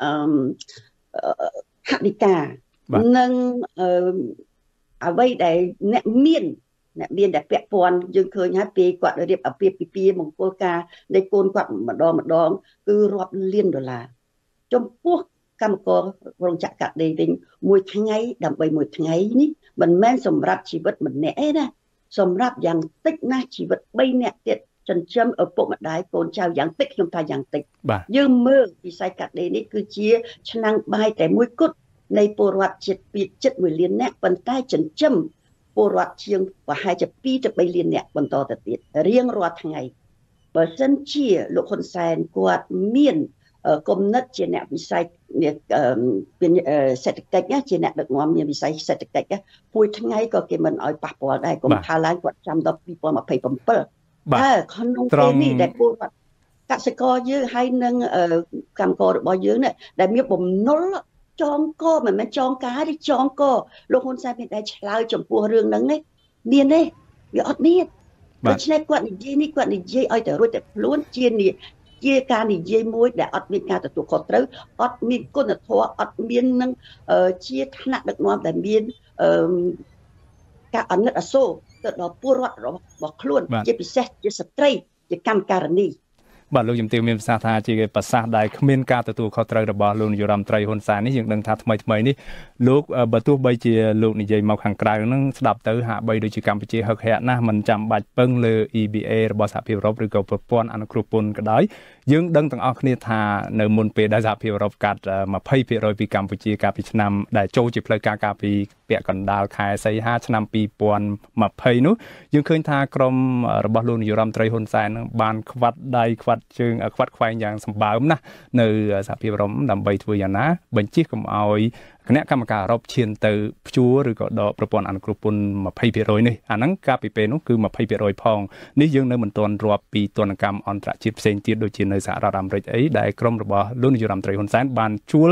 ហត្ថលេខានិងអ្វីដែលអ្នកមានអ្នកមានដែលពាក់ព័ន្ធយើងឃើញហើយពេលគាត់រៀបអាពាហ៍ពិពាហ៍មង្គលការនៃកូនគាត់ម្ដងម្ដងគឺរាប់លានដុល្លារចំពោះកម្មកររោងចក្រកាត់ដេរវិញមួយថ្ងៃដើម្បីមួយថ្ងៃនេះមិនមែនសម្រាប់ជីវិតម្នាក់ទេណាសម្រាប់យ៉ាងតិចណាស់ជីវិតបីនាក់ទៀតចិញ្ចឹមឪពុកម្ដាយកូនចៅយ៉ាងតិចខ្ញុំថាយ៉ាងតិចយើងមើលវិស័យកាត់ដេរនេះគឺជាឆ្នាំងបាយតែមួយគត់នៃពលរដ្ឋជាតិពីជិតមួយលាននាក់ប៉ុន្តែចិញ្ចឹមពលរដ្ឋជាងប្រហែលជាពីរទៅបីលាននាក់បន្តទៅទៀតរៀងរាល់ថ្ងៃបើសិនជាលោកហ៊ុនសែនគាត់មានគំនិតជាអ្នកវិស័យសេដ្ឋកិច្ចជាអ្នកដឹកនាំមានវិស័យសេដ្ឋកិច្ចមួយថ្ងៃក៏គេមិនអោយប៉ះពាល់ដែរកុំថាឡើងគាត់ចាំដល់ពីរពាន់ម្ភៃប្រាំពីរតើក្នុងពេលនេះដែលពលរដ្ឋកសិករយើងហើយនឹងកម្មកររបស់យើងនេះដែលមានបំណុលចងកមិនមែនចងការទេចងកលោកហ៊ុនសែនមានតែឆ្លើយចំពោះរឿងហ្នឹងនេះមានទេវាអត់មានដូច្នេះគាត់និយាយនេះគាត់និយាយឲ្យតែរួចតែខ្លួនជាជាការនិយាយមួយដែលអត់មានការទទួលខុសត្រូវអត់មានគុណធម៌អត់មាននឹងជាឋានៈដឹកនាំដែលមានការអាណិតអាសូរទៅដល់ពលរដ្ឋរបស់ខ្លួនជាពិសេសជាស្ត្រីជាកម្មការិនីបាទលោកជំទាវមានប្រសាសន៍ថាជាប្រសាសន៍ដែលគ្មានការទទួលខុសត្រូវរបស់លោកនាយរដ្ឋមន្ត្រីហ៊ុនសែននេះយើងដឹងថាថ្មីថ្មីនេះលោកបើទោះបីជាលោកនិយាយមកខាងក្រៅហ្នឹងស្ដាប់ទៅហាក់បីដូចជាកម្ពុជាហឹកហាក់ណាស់មិនចាំបាច់ពឹងលើ E B A របស់សហភាពអឺរ៉ុបឬក៏ប្រព័ន្ធអនុគ្រោះពន្ធក៏ដោយយើងដឹងទាំងអស់គ្នាថានៅមុនពេលដែលសហភាពអឺរ៉ុបកាត់ ยี่สิบเปอร์เซ็นต์ ពីកម្ពុជាកាលពីឆ្នាំដែលចូលជាផ្លូវការកាលពីពាក់កណ្ដាលខែសីហាឆ្នាំ ពីរពាន់ยี่สิบ នោះយើងឃើញថាក្រមរបស់លោកនាយរដ្ឋមន្ត្រីហ៊ុនសែននឹងបានខ្វាត់ដៃខ្វាត់ជើងខ្វាត់ខ្វែងយ៉ាងសម្បើមណាស់នៅសហភាពអឺរ៉ុបដើម្បីធ្វើយ៉ាងណាបញ្ជាកុំឲ្យគណៈកម្មការអឺរ៉ុបឈានទៅព្យួរឬក៏ដកប្រព័ន្ធអនុគ្រោះពន្ធ ยี่สิบเปอร์เซ็นต์ នេះអាហ្នឹងកាលពីពេលនោះគឺ ยี่สิบเปอร์เซ็นต์ ផងនេះយើងនៅមិនទាន់រាប់ពីទណ្ឌកម្មអន្តរជាតិផ្សេងទៀតដូចជានៅសហរដ្ឋអាមេរិកអីដែលក្រមរបស់លោកនាយរដ្ឋមន្ត្រីហ៊ុនសែនបានជួល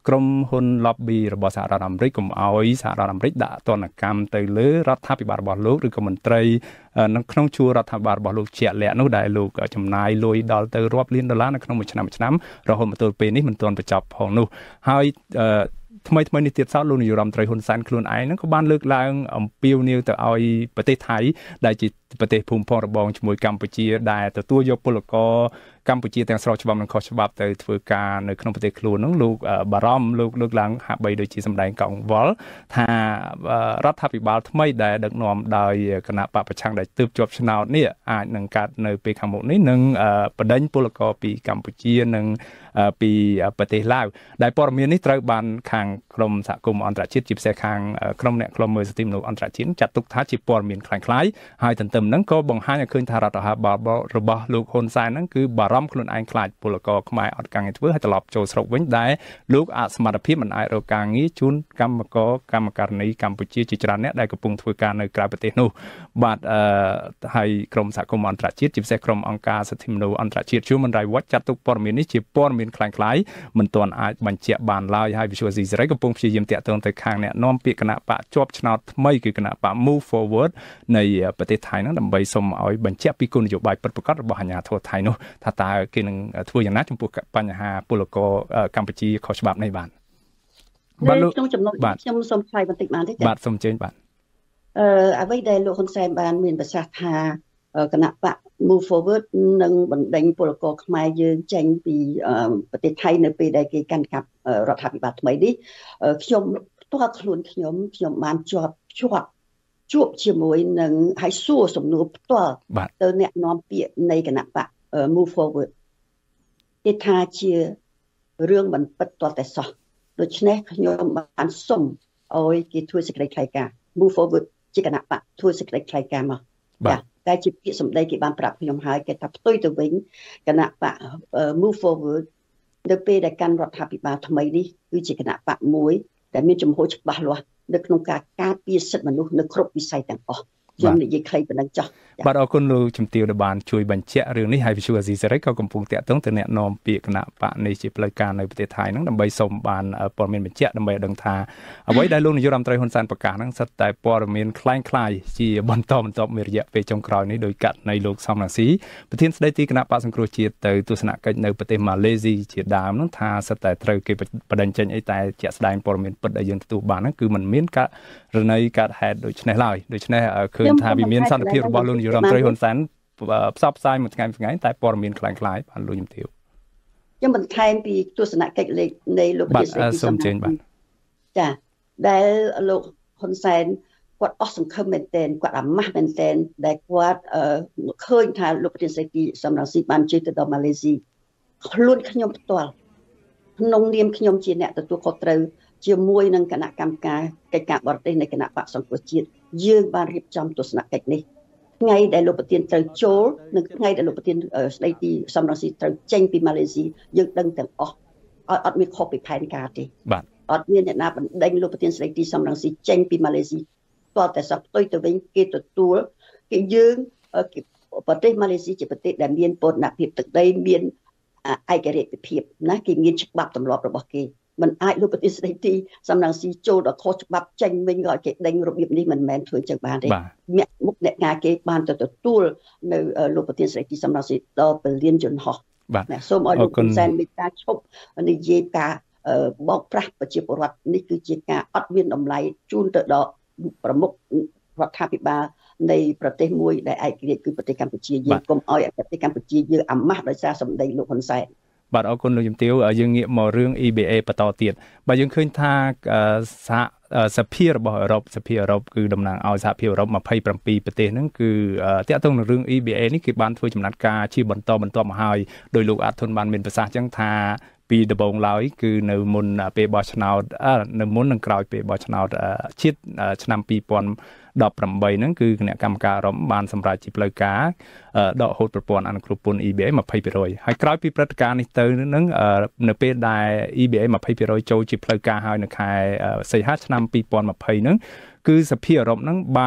ក្រុមហ៊ុន lobby របស់សហរដ្ឋអាមេរិកកុំឲ្យសហរដ្ឋអាមេរិកដាក់ទណ្ឌកម្មទៅលើរដ្ឋាភិបាលរបស់លោកឬក៏មន្ត្រីនៅក្នុងជួររដ្ឋាភិបាលរបស់លោកជាក់លាក់នោះដែលលោកចំណាយលុយដល់ទៅរាប់លានដុល្លារនៅក្នុងមួយឆ្នាំមួយឆ្នាំរហូតមកទល់ពេលនេះមិនទាន់បញ្ចប់ផងនោះហើយថ្មីថ្មីនេះទៀតសោតលោកនាយរដ្ឋមន្ត្រីហ៊ុនសែនខ្លួនឯងហ្នឹងក៏បានលើកឡើងអំពាវនាវទៅឲ្យប្រទេសថៃដែលជាប្រទេសភូមិផងរបងជាមួយកម្ពុជាដែលទទួលយកពលករកម្ពុជាទាំងស្រុងច្បាប់និងខុសច្បាប់ទៅធ្វើការនៅក្នុងប្រទេសខ្លួនហ្នឹងលោកបារម្ភលោកលើកឡើងហាក់បីដូចជាសម្ដែងកង្វល់ថារដ្ឋាភិបាលថ្មីដែលដឹកនាំដោយគណៈបកប្រឆាំងដែលទើបជាប់ឆ្នោតនេះអាចនឹងកាត់នៅពេលខាងមុខនេះនឹងបដិញពលករពីកម្ពុជានិងពីប្រទេសឡាវដែលព័ត៌មាននេះត្រូវបានខាងក្រុមសហគមន៍អន្តរជាតិជាពិសេសខាងក្រុមអ្នកខ្លំមើលសិទ្ធិមនុស្សអន្តរជាតិចាត់ទុកថាជាព័ត៌មានคล้ายៗហើយទន្ទឹមនឹងក៏បង្ហាញឲ្យឃើញថារដ្ឋាភិបាលរបស់លោកហ៊ុនសែនហ្នឹងគឺបារម្ភខ្លួនឯងខ្លាចពលករខ្មែរអត់ការងារធ្វើហើយត្រឡប់ចូលស្រុកវិញដែលលោកអសមត្ថភាពមិនអាចរកការងារជូនកម្មករកម្មការិនីកម្ពុជាជាច្រើនអ្នកដែលកំពុងធ្វើការនៅក្រៅប្រទេសនោះបាទអឺហើយក្រុមសហគមន៍អន្តរជាតិជាពិសេសក្រុមអង្គការសិទ្ធិមនុស្សអន្តរជាតិ Human Rights Watch ចាត់ទុកព័ត៌មាននេះជាព័ត៌មានคล้ายៗមិនទាន់អាចបញ្ជាក់បានឡើយហើយ Visual Asia កំពុងព្យាយាមតាក់ទងទៅខាងអ្នកនាំពាក្យគណៈបកជាប់ឆ្នោតថ្មីគឺគណៈបក Move Forward នៃប្រទេសថៃហ្នឹងដើម្បីសុំឲ្យបញ្ជាក់ពីគោលនយោបាយពិតប្រាកដរបស់អាជ្ញាធរថៃនោះថាតើគេនឹងធ្វើយ៉ាងណាចំពោះបញ្ហាពលករកម្ពុជាខុសច្បាប់នេះបាទបាទលោកក្នុងចំណុចខ្ញុំសូមឆ្លើយបន្តិចបានទេបាទសូមជើញបាទអឺអ្វីដែលលោកហ៊ុនសែនបានមានប្រសាសន៍ថាគណៈបក Move Forward នឹងបណ្ដេញពលករខ្មែរយើងចេញពីប្រទេសថៃនៅពេលដែលគេកាន់កាប់រដ្ឋាភិបាលថ្មីនេះខ្ញុំផ្ទាល់ខ្លួនខ្ញុំខ្ញុំបានជាប់ជាប់ជួបជាមួយនឹងហើយសួរសំណួរផ្ទាល់ទៅអ្នកនាំពាក្យនៃគណៈបក Move Forward គេថាជារឿងមិនពិតទាល់តែសោះដូច្នេះខ្ញុំបានសុំឲ្យគេធ្វើសេចក្តីថ្លែងការណ៍ Move Forward ជាគណៈបកធ្វើសេចក្តីថ្លែងការណ៍មកបាទតែជាពាក្យសម្ដីគេបានប្រាប់ខ្ញុំហើយគេថាផ្ទុយទៅវិញគណៈបក Move Forward នៅពេលដែលកាន់រដ្ឋាភិបាលថ្មីនេះគឺជាគណៈបកមួយដែលមានចំហច្បាស់លាស់នៅក្នុងការការពារសិទ្ធិមនុស្សនៅគ្រប់វិស័យទាំងអស់ខ្ញុំនិយាយខ្លីប៉ុណ្ណឹងចុះបាទអរគុណលោកជំទាវដែលបានជួយបញ្ជាក់រឿងនេះហើយ Visual Asia សេរីក៏កំពុងតាក់ទងទៅអ្នកនាំពាក្យគណៈបកនេះជាផ្លូវការនៅប្រទេសថៃហ្នឹងដើម្បីសូមបានព័ត៌មានបញ្ជាក់ដើម្បីឲ្យដឹងថាអ្វីដែលលោកនាយករដ្ឋមន្ត្រីហ៊ុនសែនប្រកាសហ្នឹងសិតតែព័ត៌មានคล้ายៗជាបន្តបន្ទាប់មួយរយៈពេលចុងក្រោយនេះដោយកាត់នៃលោកសំរងស៊ីប្រធានស្ដីទីគណៈបកសង្គ្រោះជាតិទៅទស្សនកិច្ចនៅប្រទេសម៉ាឡេស៊ីជាដើមហ្នឹងថាសិតតែត្រូវគេបដិញ្ញចេញអីតែជាក់ស្ដែងព័ត៌មានពិតដែលយើងទទួលបានហ្នឹងគឺมันមានការរណីកើតហេតុដូចនេះឡើយដូច្នេះឃើញថាវាមានសន្តិភាពរបស់លោកនាយរដ្ឋមន្ត្រីហ៊ុនសែនផ្សព្វផ្សាយមួយថ្ងៃមួយថ្ងៃតែព័ត៌មានคล้ายៗបានលោកជំទាវខ្ញុំបន្ថែមពីទស្សនកិច្ចលេខនៃលោកប្រធានសេដ្ឋីសូមជើញបាទចាដែលលោកហ៊ុនសែនគាត់អស់សង្ឃឹមមែនទែនគាត់អាម៉ាស់មែនទែនដែលគាត់ឃើញថាលោកប្រធានសេដ្ឋីសំរងស៊ីបានជិះទៅដល់ម៉ាឡេស៊ីខ្លួនខ្ញុំផ្ទាល់ក្នុងនាមខ្ញុំជាអ្នកទទួលខុសត្រូវជាមួយនឹងគណៈកម្មការកិច្ចការបរទេសនៃគណៈបកសង្គ្រោះជាតិយើងបានរៀបចំទស្សនកិច្ចនេះថ្ងៃដែលលោកប្រធានត្រូវចូលនិងថ្ងៃដែលលោកប្រធានស្ដីទីសំរងស៊ីត្រូវចេញពីម៉ាឡេស៊ីយើងដឹងទាំងអស់ឲ្យអត់មានខុសពីផែនការទេបាទអត់មានអ្នកណាបណ្ដេញលោកប្រធានស្ដីទីសំរងស៊ីចេញពីម៉ាឡេស៊ីតតែសោះផ្ទុយទៅវិញគេទទួលគេយើងប្រទេសម៉ាឡេស៊ីជាប្រទេសដែលមានពលរដ្ឋភាពទឹកដីមានឯករាជ្យភាពណាគេមានច្បាប់ទម្លាប់របស់គេមិនអាចលោកប្រធានស្ដីទីសំរងស៊ីចូលដល់ខុសច្បាប់ចេញវិញក៏គេដេញរបៀបនេះមិនមែនធ្វើចឹងបានទេអ្នកមុខអ្នកការគេបានទៅទទួលនៅលោកប្រធានស្ដីទីសំរងស៊ីដល់ពលានយន្តហោះបាទសូមឲ្យលោកហ៊ុនសែនមានការឈប់និយាយការបោកប្រាស់ប្រជាពលរដ្ឋនេះគឺជាការអត់មានតម្លៃជូនទៅដល់ប្រមុខរដ្ឋាភិបាលនៃប្រទេសមួយដែលឯករាជ្យគឺប្រទេសកម្ពុជាយើងកុំឲ្យប្រទេសកម្ពុជាយើងអាម៉ាស់ដោយសារសម្ដីលោកហ៊ុនសែនបាទអរគុណលោកជំទាវយើងងាកមករឿង E B A បន្តទៀតបាទយើងឃើញថាសហសភារបស់អឺរ៉ុបសភាអឺរ៉ុបគឺតំណាងឲ្យសហភាពអឺរ៉ុបម្ភៃប្រាំពីរប្រទេសហ្នឹងគឺតាក់ទងនឹងរឿង E B A នេះគេបានធ្វើចំណាត់ការជាបន្តបន្ទាប់មកហើយដោយលោកអាត់ធុនបានមានប្រសាសន៍ចឹងថាពីដំបូងឡើយគឺនៅមុនពេលបោះឆ្នោតនៅមុននឹងក្រោយពេលបោះឆ្នោតជាតិឆ្នាំពីរពាន់ដប់ប្រាំបីហ្នឹងគឺគណៈកម្មការអឺរ៉ុបបានសម្រេចជាផ្លូវការដកហូតប្រព័ន្ធអនុគ្រោះពន្ធ E B A ម្ភៃភាគរយ ហើយក្រោយពីព្រឹត្តិការណ៍នេះទៅនឹងនៅពេលដែល E B A ម្ភៃភាគរយចូលជាផ្លូវការហើយនៅខែសីហាឆ្នាំពីរពាន់ម្ភៃហ្នឹងគឺសភាអឺរ៉ុបហ្នឹងបាន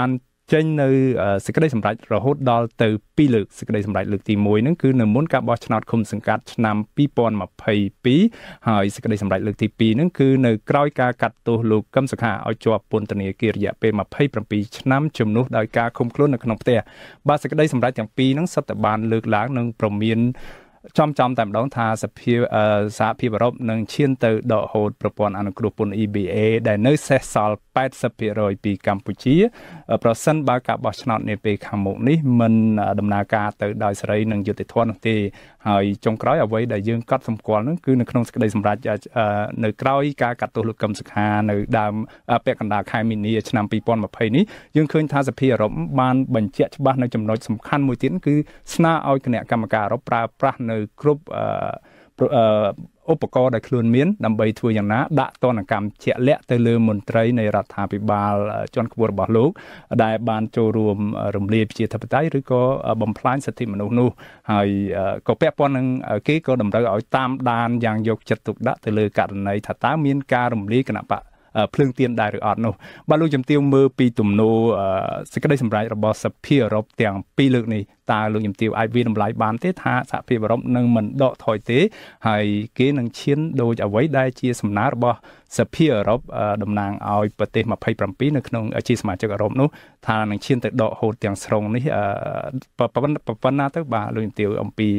ចេញនៅសេចក្តីសម្រេចរហូតដល់ទៅពីរលើកសេចក្តីសម្រេចលើកទីមួយហ្នឹងគឺនៅមុនការបោះឆ្នោតឃុំសង្កាត់ឆ្នាំពីរពាន់ម្ភៃពីរហើយសេចក្តីសម្រេចលើកទីពីរហ្នឹងគឺនៅក្រោយការកាត់ទោសលោកកឹមសុខាឲ្យជាប់ពន្ធនាគាររយៈពេលម្ភៃប្រាំពីរឆ្នាំជំនួសដោយការឃុំខ្លួននៅក្នុងផ្ទះបាទសេចក្តីសម្រេចទាំងពីរហ្នឹងសុទ្ធតែបានលើកឡើងនិងប្រមានចំចំតែម្ដងថាសភាសហភាពអឺរ៉ុបនឹងឈានទៅដកហូតប្រព័ន្ធអនុគ្រោះពន្ធ E B A ដែលនៅសេសសល់แปดสิบเปอร์เซ็นต์ ពីកម្ពុជាប្រសិនបើការបោះឆ្នោតនាពេលខាងមុខនេះមិនដំណើរការទៅដោយសេរីនិងយុត្តិធម៌នោះទេហើយចុងក្រោយអ្វីដែលយើងកត់សម្គាល់នោះគឺនៅក្នុងសេចក្តីសម្រេចនៅក្រោយការកាត់ទោសលោកកឹមសុខានៅដើមពាក់កណ្ដាលខែមីនាឆ្នាំពីរពាន់ម្ភៃនេះយើងឃើញថាសភាអឺរ៉ុបបានបញ្ជាក់ច្បាស់នៅចំណុចសំខាន់មួយទៀតគឺស្នើឲ្យគណៈកម្មការអឺរ៉ុបប្រើប្រាស់នៅគ្រប់ឧបករណ៍ដែលខ្លួនមានដើម្បីធ្វើយ៉ាងណាដាក់ទណ្ឌកម្មជាក់លាក់ទៅលើមន្ត្រីនៃរដ្ឋាភិបាលជាន់ខ្ពស់របស់លោកដែលបានចូលរួមរំលាយប្រជាធិបតេយ្យឬក៏បំផ្លាញសិទ្ធិមនុស្សនោះហើយក៏ពាក់ព័ន្ធនឹងគេក៏តម្រូវឲ្យតាមដានយ៉ាងយកចិត្តទុកដាក់ទៅលើករណីថាតើមានការរំលាយគណៈបកភ្លើងទៀនដែរឬអត់នោះបាទលោកជំទាវមើលពីទំនោរសេចក្តីសម្រេចរបស់សភាអឺរ៉ុបទាំងពីរលើកនេះតើលោកជំទាវអាចវិតម្លៃបានទេថាសហភាពអឺរ៉ុបនឹងមិនដកថយទេហើយគេនឹងឈានដូចអ្វីដែលជាសំណើរបស់សភាអឺរ៉ុបតំណាងឲ្យប្រទេសម្ភៃប្រាំពីរនៅក្នុងជាសមាជិកអឺរ៉ុបនោះថានឹងឈានទៅដកហូតទាំងស្រុងនេះប៉ុណ្ណាទៅបាទលោកជំទាវអំពី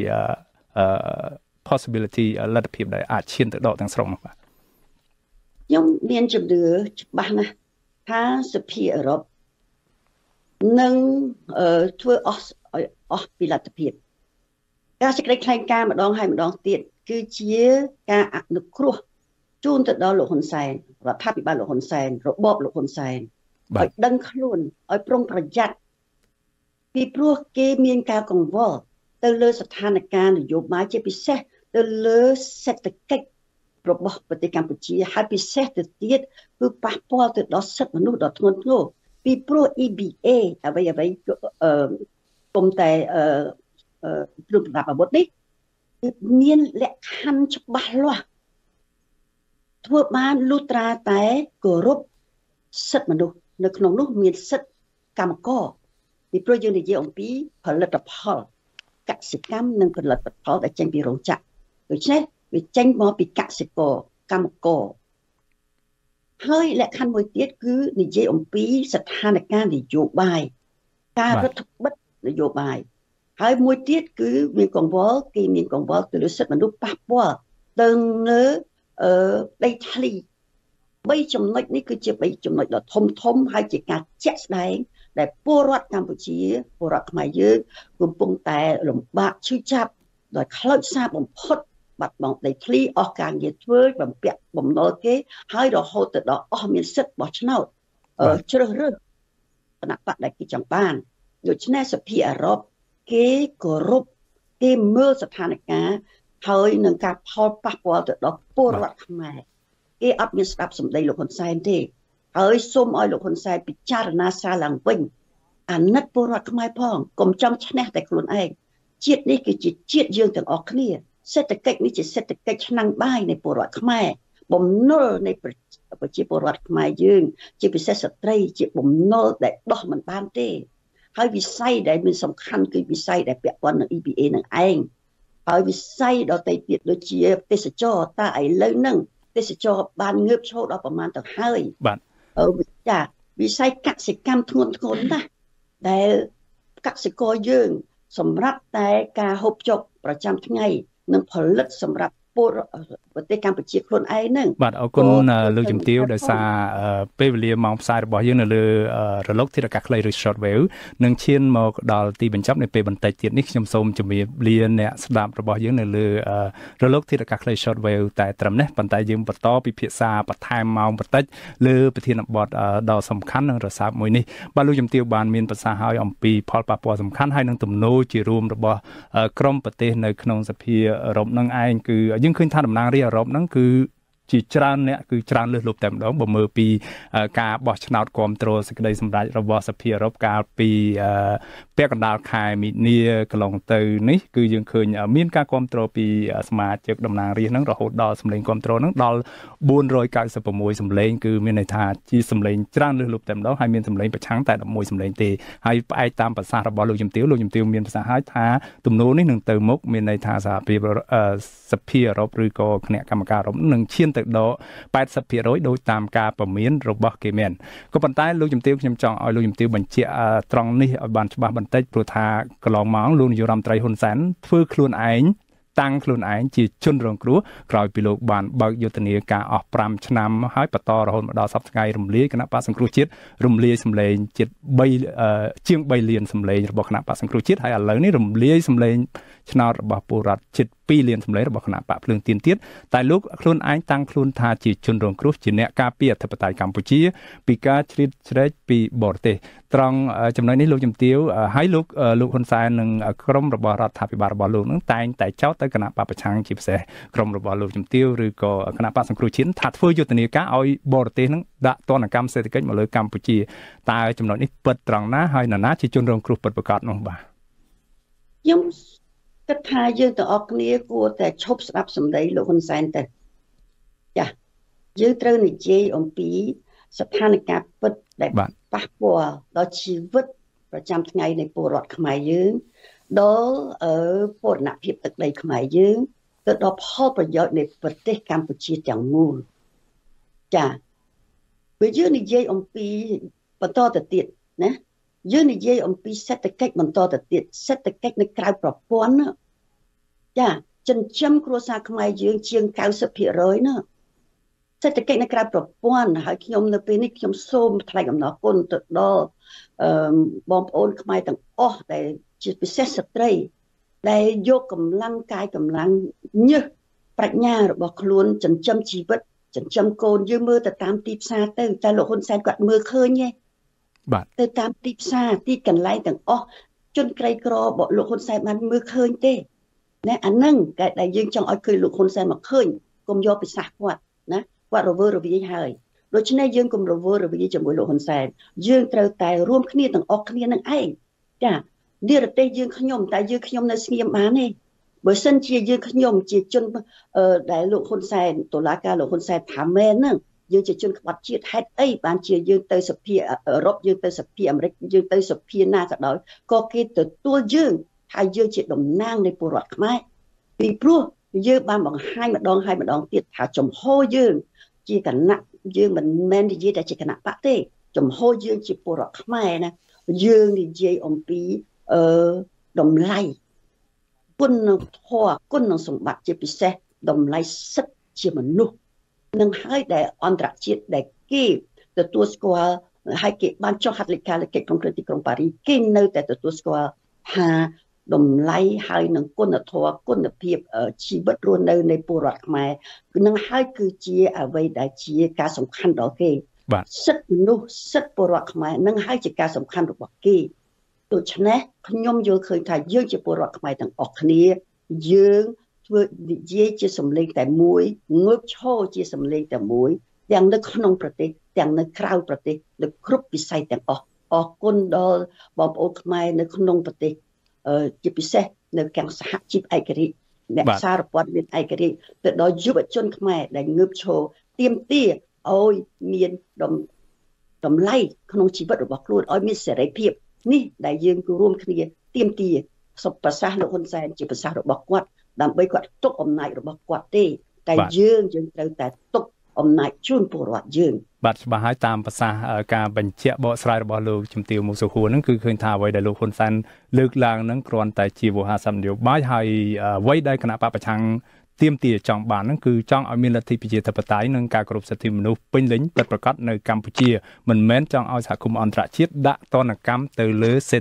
possibility លទ្ធភាពដែលអាចឈានទៅដកទាំងស្រុងនោះបាទខ្ញុំមានជំនឿច្បាស់ណាស់ថាសភាអឺរ៉ុបនឹងធ្វើអស់អស់ពីលទ្ធភាពការសេចក្តីថ្លែងការណ៍ម្ដងហើយម្ដងទៀតគឺជាការអនុគ្រោះជូនទៅដល់លោកហ៊ុនសែនរដ្ឋាភិបាលលោកហ៊ុនសែនរបបលោកហ៊ុនសែនឲ្យដឹងខ្លួនឲ្យប្រុងប្រយ័ត្នពីព្រោះគេមានការកង្វល់ទៅលើស្ថានភាពនយោបាយជាពិសេសទៅលើសេដ្ឋកិច្ចរបស់ប្រទេសកម្ពុជាហើយពិសេសទៅទៀតគឺប៉ះពាល់ទៅដល់សិទ្ធិមនុស្សដ៏ធ្ងន់ធ្ងរពីព្រោះ E B A អ្វីអ្វីអឺគុំតែអឺព្រឹត្តិការណ៍អាវុធនេះមានលក្ខខណ្ឌច្បាស់លាស់ធ្វើបានលុះត្រាតែគោរពសិទ្ធិមនុស្សនៅក្នុងនោះមានសិទ្ធិកម្មករពីព្រោះយើងនិយាយអំពីផលិតផលកសិកម្មនិងផលិតផលដែលចេញពីរោងចក្រដូច្នេះវាចេញមកពីកសិករកម្មករហើយលក្ខខណ្ឌមួយទៀតគឺនិយាយអំពីស្ថានភាពនយោបាយការរដ្ឋបិទនយោបាយហើយមួយទៀតគឺមានកង្វល់គេមានកង្វល់ទៅលើសិទ្ធិមនុស្សប៉ះពាល់ទៅលើអឺដីធ្លីបីចំណុចនេះគឺជាបីចំណុចដ៏ធំធំហើយជាការជាក់ស្ដែងដែលពលរដ្ឋកម្ពុជាពលរដ្ឋខ្មែរយើងកំពុងតែលំបាកឈឺចាប់ដោយខ្លោចសារបំផុតបាត់បង់ដីធ្លីអស់ការងារធ្វើបំពាក់បំណុលគេហើយរហូតទៅដល់អស់មានសិទ្ធិបោះឆ្នោតជ្រើសរើសគណៈបកដែលគេចង់បានដូច្នេះសភាអឺរ៉ុបគេគោរពគេមើលស្ថានភាពហើយនឹងការផលប៉ះពាល់ទៅដល់ពលរដ្ឋខ្មែរគេអត់មានស្ដាប់សម្ដីលោកហ៊ុនសែនទេហើយសូមឲ្យលោកហ៊ុនសែនពិចារណាសារឡើងវិញអាណិតពលរដ្ឋខ្មែរផងកុំចង់ឈ្នះតែខ្លួនឯងជាតិនេះគឺជាជាតិយើងទាំងអស់គ្នាសេដ្ឋកិច្ចនេះជាសេដ្ឋកិច្ចឆ្នាំងបាយនៃពលរដ្ឋខ្មែរបំណុលនៃប្រជាពលរដ្ឋខ្មែរយើងជាពិសេសស្ត្រីជាបំណុលដែលដោះមិនបានទេហើយវិស័យដែលមានសំខាន់គឺវិស័យដែលពាក់ព័ន្ធនឹង E B A នឹងឯងហើយវិស័យដទៃទៀតដូចជាទេសចរតើឥឡូវហ្នឹងទេសចរបានងើបឈរដល់ប្រមាណទៅហើយបាទអឺចាវិស័យកសិកម្មធ្ងន់ធ្ងរណាស់ដែលកសិករយើងសម្រាប់តែការហូបចុកប្រចាំថ្ងៃនិងផលិតសម្រាប់ពលប្រទេសកម្ពុជាខ្លួនឯងហ្នឹងបាទអរគុណលោកជំទាវដោយសារពេលវេលាម៉ោងផ្សាយរបស់យើងនៅលើរលកធាតុអាកាសខ្លីឬ short wave នឹងឈានមកដល់ទីបញ្ចប់នៃពេលបន្តិចទៀតនេះខ្ញុំសូមជម្រាបលាអ្នកស្ដាប់របស់យើងនៅលើរលកធាតុអាកាសខ្លី short wave តែត្រឹមនេះប៉ុន្តែយើងបន្តពិភាក្សាបន្ថែមម៉ោងបន្តិចលើប្រធានបទដ៏សំខាន់និងរសើបមួយនេះបាទលោកជំទាវបានមានប្រសាសន៍ឲ្យអំពីផលប៉ះពាល់សំខាន់ហើយនឹងទំនោរជារួមរបស់ក្រមប្រទេសនៅក្នុងសភាអឺរ៉ុបនឹងឯងគឺយើងឃើញថាតំណាងរាស្ត្រអឺរ៉ុបហ្នឹងគឺជាច្រើនអ្នកគឺច្រើនលើសលប់តែម្ដងបើមើលពីការបោះឆ្នោតគ្រប់គ្រងសេចក្តីសម្រេចរបស់សភាអឺរ៉ុបកាលពីពាក់កណ្ដាលខែមីនាកន្លងទៅនេះគឺយើងឃើញមានការគ្រប់គ្រងពីសមាជិកតំណាងរាស្ត្រហ្នឹងរហូតដល់សម្លេងគ្រប់គ្រងហ្នឹងដល់បួនរយកៅសិប៦សម្លេងគឺមានន័យថាជាសម្លេងច្រើនលើសលប់តែម្ដងហើយមានសម្លេងប្រឆាំងតែដប់មួយសម្លេងទេហើយផ្អែកតាមប្រសាសន៍របស់លោកជំទាវលោកជំទាវមានប្រសាសន៍ហើយថាទំនោរនេះនឹងទៅមុខមានន័យថាសហភាពសភាអឺរ៉ុបឬក៏គណៈកម្មការអឺរ៉ុបនឹងឈានទៅដល់ប៉ែតសិបភាគរយដោយតាមការប្រមានរបស់គេមែនក៏ប៉ុន្តែលោកជំទាវខ្ញុំចង់ឲ្យលោកជំទាវបញ្ជាក់ត្រង់នេះឲ្យបានច្បាស់បន្តិចព្រោះថាកន្លងមកលោកនាយករដ្ឋមន្ត្រីហ៊ុនសែនធ្វើខ្លួនឯងតាំងខ្លួនឯងជាជនរងគ្រោះក្រោយពីលោកបានបើកយុទ្ធនាការអស់ប្រាំឆ្នាំហើយបន្តរហូតមកដល់សប្តាហ៍ថ្ងៃរំលាយគណៈបក្សសង្គ្រោះជាតិរំលាយសម្លេងជិត3ជាង3លានសម្លេងរបស់គណៈបក្សសង្គ្រោះជាតិហើយឥឡូវនេះរំលាយសម្លេងឆ្នោតរបស់ពលរដ្ឋជិតពីរលានសម្លេងរបស់គណៈបកភ្លើងទៀនទៀតតែលោកខ្លួនឯងតាំងខ្លួនថាជាជនរងគ្រោះជាអ្នកការពារអធិបតេយ្យកម្ពុជាពីការជ្រៀតជ្រែកពីបរទេសត្រង់ចំណុចនេះលោកជំទាវហើយលោកលោកហ៊ុនសែននិងក្រុមរបស់រដ្ឋាភិបាលរបស់លោកនឹងតែងតែចោទទៅគណៈបកប្រឆាំងជាពិសេសក្រុមរបស់លោកជំទាវឬក៏គណៈបកសង្គ្រោះជាតិថាធ្វើយុទ្ធនាការឲ្យបរទេសនឹងដាក់ទណ្ឌកម្មសេដ្ឋកិច្ចមកលើកម្ពុជាតើចំណុចនេះពិតត្រង់ណាហើយនរណាជាជនរងគ្រោះពិតប្រាកដនោះបាទខ្ញុំគិតថាយើងទាំងអស់គ្នាគួរតែឈប់ស្ដាប់សម្ដីលោកហ៊ុនសែនទៅចាយើងត្រូវនិយាយអំពីស្ថានភាពពិតដែលប៉ះពាល់ដល់ជីវិតប្រចាំថ្ងៃនៃពលរដ្ឋខ្មែរយើងដល់ពរណភាពទឹកដីខ្មែរយើងទៅដល់ផលប្រយោជន៍នៃប្រទេសកម្ពុជាទាំងមូលចាបើយើងនិយាយអំពីបន្តទៅទៀតណាយើងនិយាយអំពីសេដ្ឋកិច្ចបន្តទៅទៀតសេដ្ឋកិច្ចនៅក្រៅប្រព័ន្ធចាចិញ្ចឹមគ្រួសារខ្មែរយើងជាងកៅសិបភាគរយណាសេដ្ឋកិច្ចនៅក្រៅប្រព័ន្ធហើយខ្ញុំនៅពេលនេះខ្ញុំសូមថ្លែងអំណរគុណទៅដល់បងប្អូនខ្មែរទាំងអស់ដែលជាពិសេសស្ត្រីដែលយកកម្លាំងកាយកម្លាំងញើសប្រាជ្ញារបស់ខ្លួនចិញ្ចឹមជីវិតចិញ្ចឹមកូនយើងមើលទៅតាមទីផ្សារទៅតែលោកហ៊ុនសែនគាត់មើលឃើញទេបាទទៅតាមទីផ្សារទីកន្លែងទាំងអស់ជនក្រីក្ររបស់លោកហ៊ុនសែនបានមើលឃើញទេណាអាហ្នឹងគេដែលយើងចង់ឲ្យឃើញលោកហ៊ុនសែនមកឃើញកុំយកពិសាសគាត់ណាគាត់រវើរវាយហើយដូច្នេះយើងកុំរវើរវាយជាមួយលោកហ៊ុនសែនយើងត្រូវតែរួមគ្នាទាំងអស់គ្នានឹងឯងចានិរទេសយើងខ្ញុំតែយើងខ្ញុំនៅស្ងៀមបានទេបើសិនជាយើងខ្ញុំជាជនដែលលោកហ៊ុនសែនតុលាការលោកហ៊ុនសែនថាមែនហ្នឹងយើងជាជនក្បត់ជាតិហេតុអីបានជាយើងទៅសភាអឺរ៉ុបយើងទៅសភាអាមេរិកយើងទៅសភាណាក៏ដោយក៏គេទទួលយើងហើយយើងជាតំណាងនៃពលរដ្ឋខ្មែរពីព្រោះយើងបានបង្ហាញម្ដងហើយម្ដងទៀតថាចំហយើងជាគណៈយើងមិនមែននិយាយតែជាគណៈបកទេចំហយើងជាពលរដ្ឋខ្មែរណាយើងនិយាយអំពីអឺតម្លៃគុណនឹងធម៌គុណនឹងសម្បត្តិជាពិសេសតម្លៃសិទ្ធិជាមនុស្សនឹងហើយដែលអន្តរជាតិដែលគេទទួលស្គាល់ហើយគេបានចុះហត្ថលេខាលើកិច្ចព្រមព្រៀងទីក្រុងប៉ារីសគេនៅតែទទួលស្គាល់ថាតម្លៃហើយនឹងគុណធម៌គុណភាពជីវិតរស់នៅនៃពលរដ្ឋខ្មែរនឹងហើយគឺជាអ្វីដែលជាការសំខាន់ដល់គេសិទ្ធិមនុស្សសិទ្ធិពលរដ្ឋខ្មែរនឹងហើយជាការសំខាន់របស់គេដូច្នេះខ្ញុំយល់ឃើញថាយើងជាពលរដ្ឋខ្មែរទាំងអស់គ្នាយើងធ្វើនិយាយជាសម្លេងតែមួយងើបឈរជាសម្លេងតែមួយទាំងនៅក្នុងប្រទេសទាំងនៅក្រៅប្រទេសនៅគ្រប់វិស័យទាំងអស់អរគុណដល់បងប្អូនខ្មែរនៅក្នុងប្រទេសជាពិសេសនៅខាងសហជីពឯករាជ្យអ្នកសារព័ត៌មានឯករាជ្យទៅដល់យុវជនខ្មែរដែលងើបឈរទាមទារឲ្យមានតម្លៃក្នុងជីវិតរបស់ខ្លួនឲ្យមានសេរីភាពនេះដែលយើងគូរួមគ្នាទាមទារសុបប្រសាសន៍លោកហ៊ុនសែនជាប្រសាសន៍របស់គាត់ដើម្បីគាត់ទុកអំណាចរបស់គាត់ទេតែយើងយើងត្រូវតែទុកអំណាចជូនពលរដ្ឋយើងបាទច្បាស់ហើយតាមប្រសាសន៍ការបញ្ជាក់បកស្រាយរបស់លោកជំទាវ មុខសុខួរហ្នឹងគឺឃើញថាអ្វីដែលលោកហ៊ុនសែនលើកឡើងហ្នឹងគ្រាន់តែជាវោហារស័ព្ទនយោបាយហើយអ្វីដែលគណៈបកប្រឆាំងទាមទារចង់បានហ្នឹងគឺចង់ឲ្យមានលទ្ធិប្រជាធិបតេយ្យនិងការគោរពសិទ្ធិមនុស្សពេញលេញពិតប្រាកដនៅកម្ពុជាមិនមែនចង់ឲ្យសហគមន៍អន្តរជាតិដាក់ទណ្ឌកម្មទៅលើសេដ្ឋកិច្ច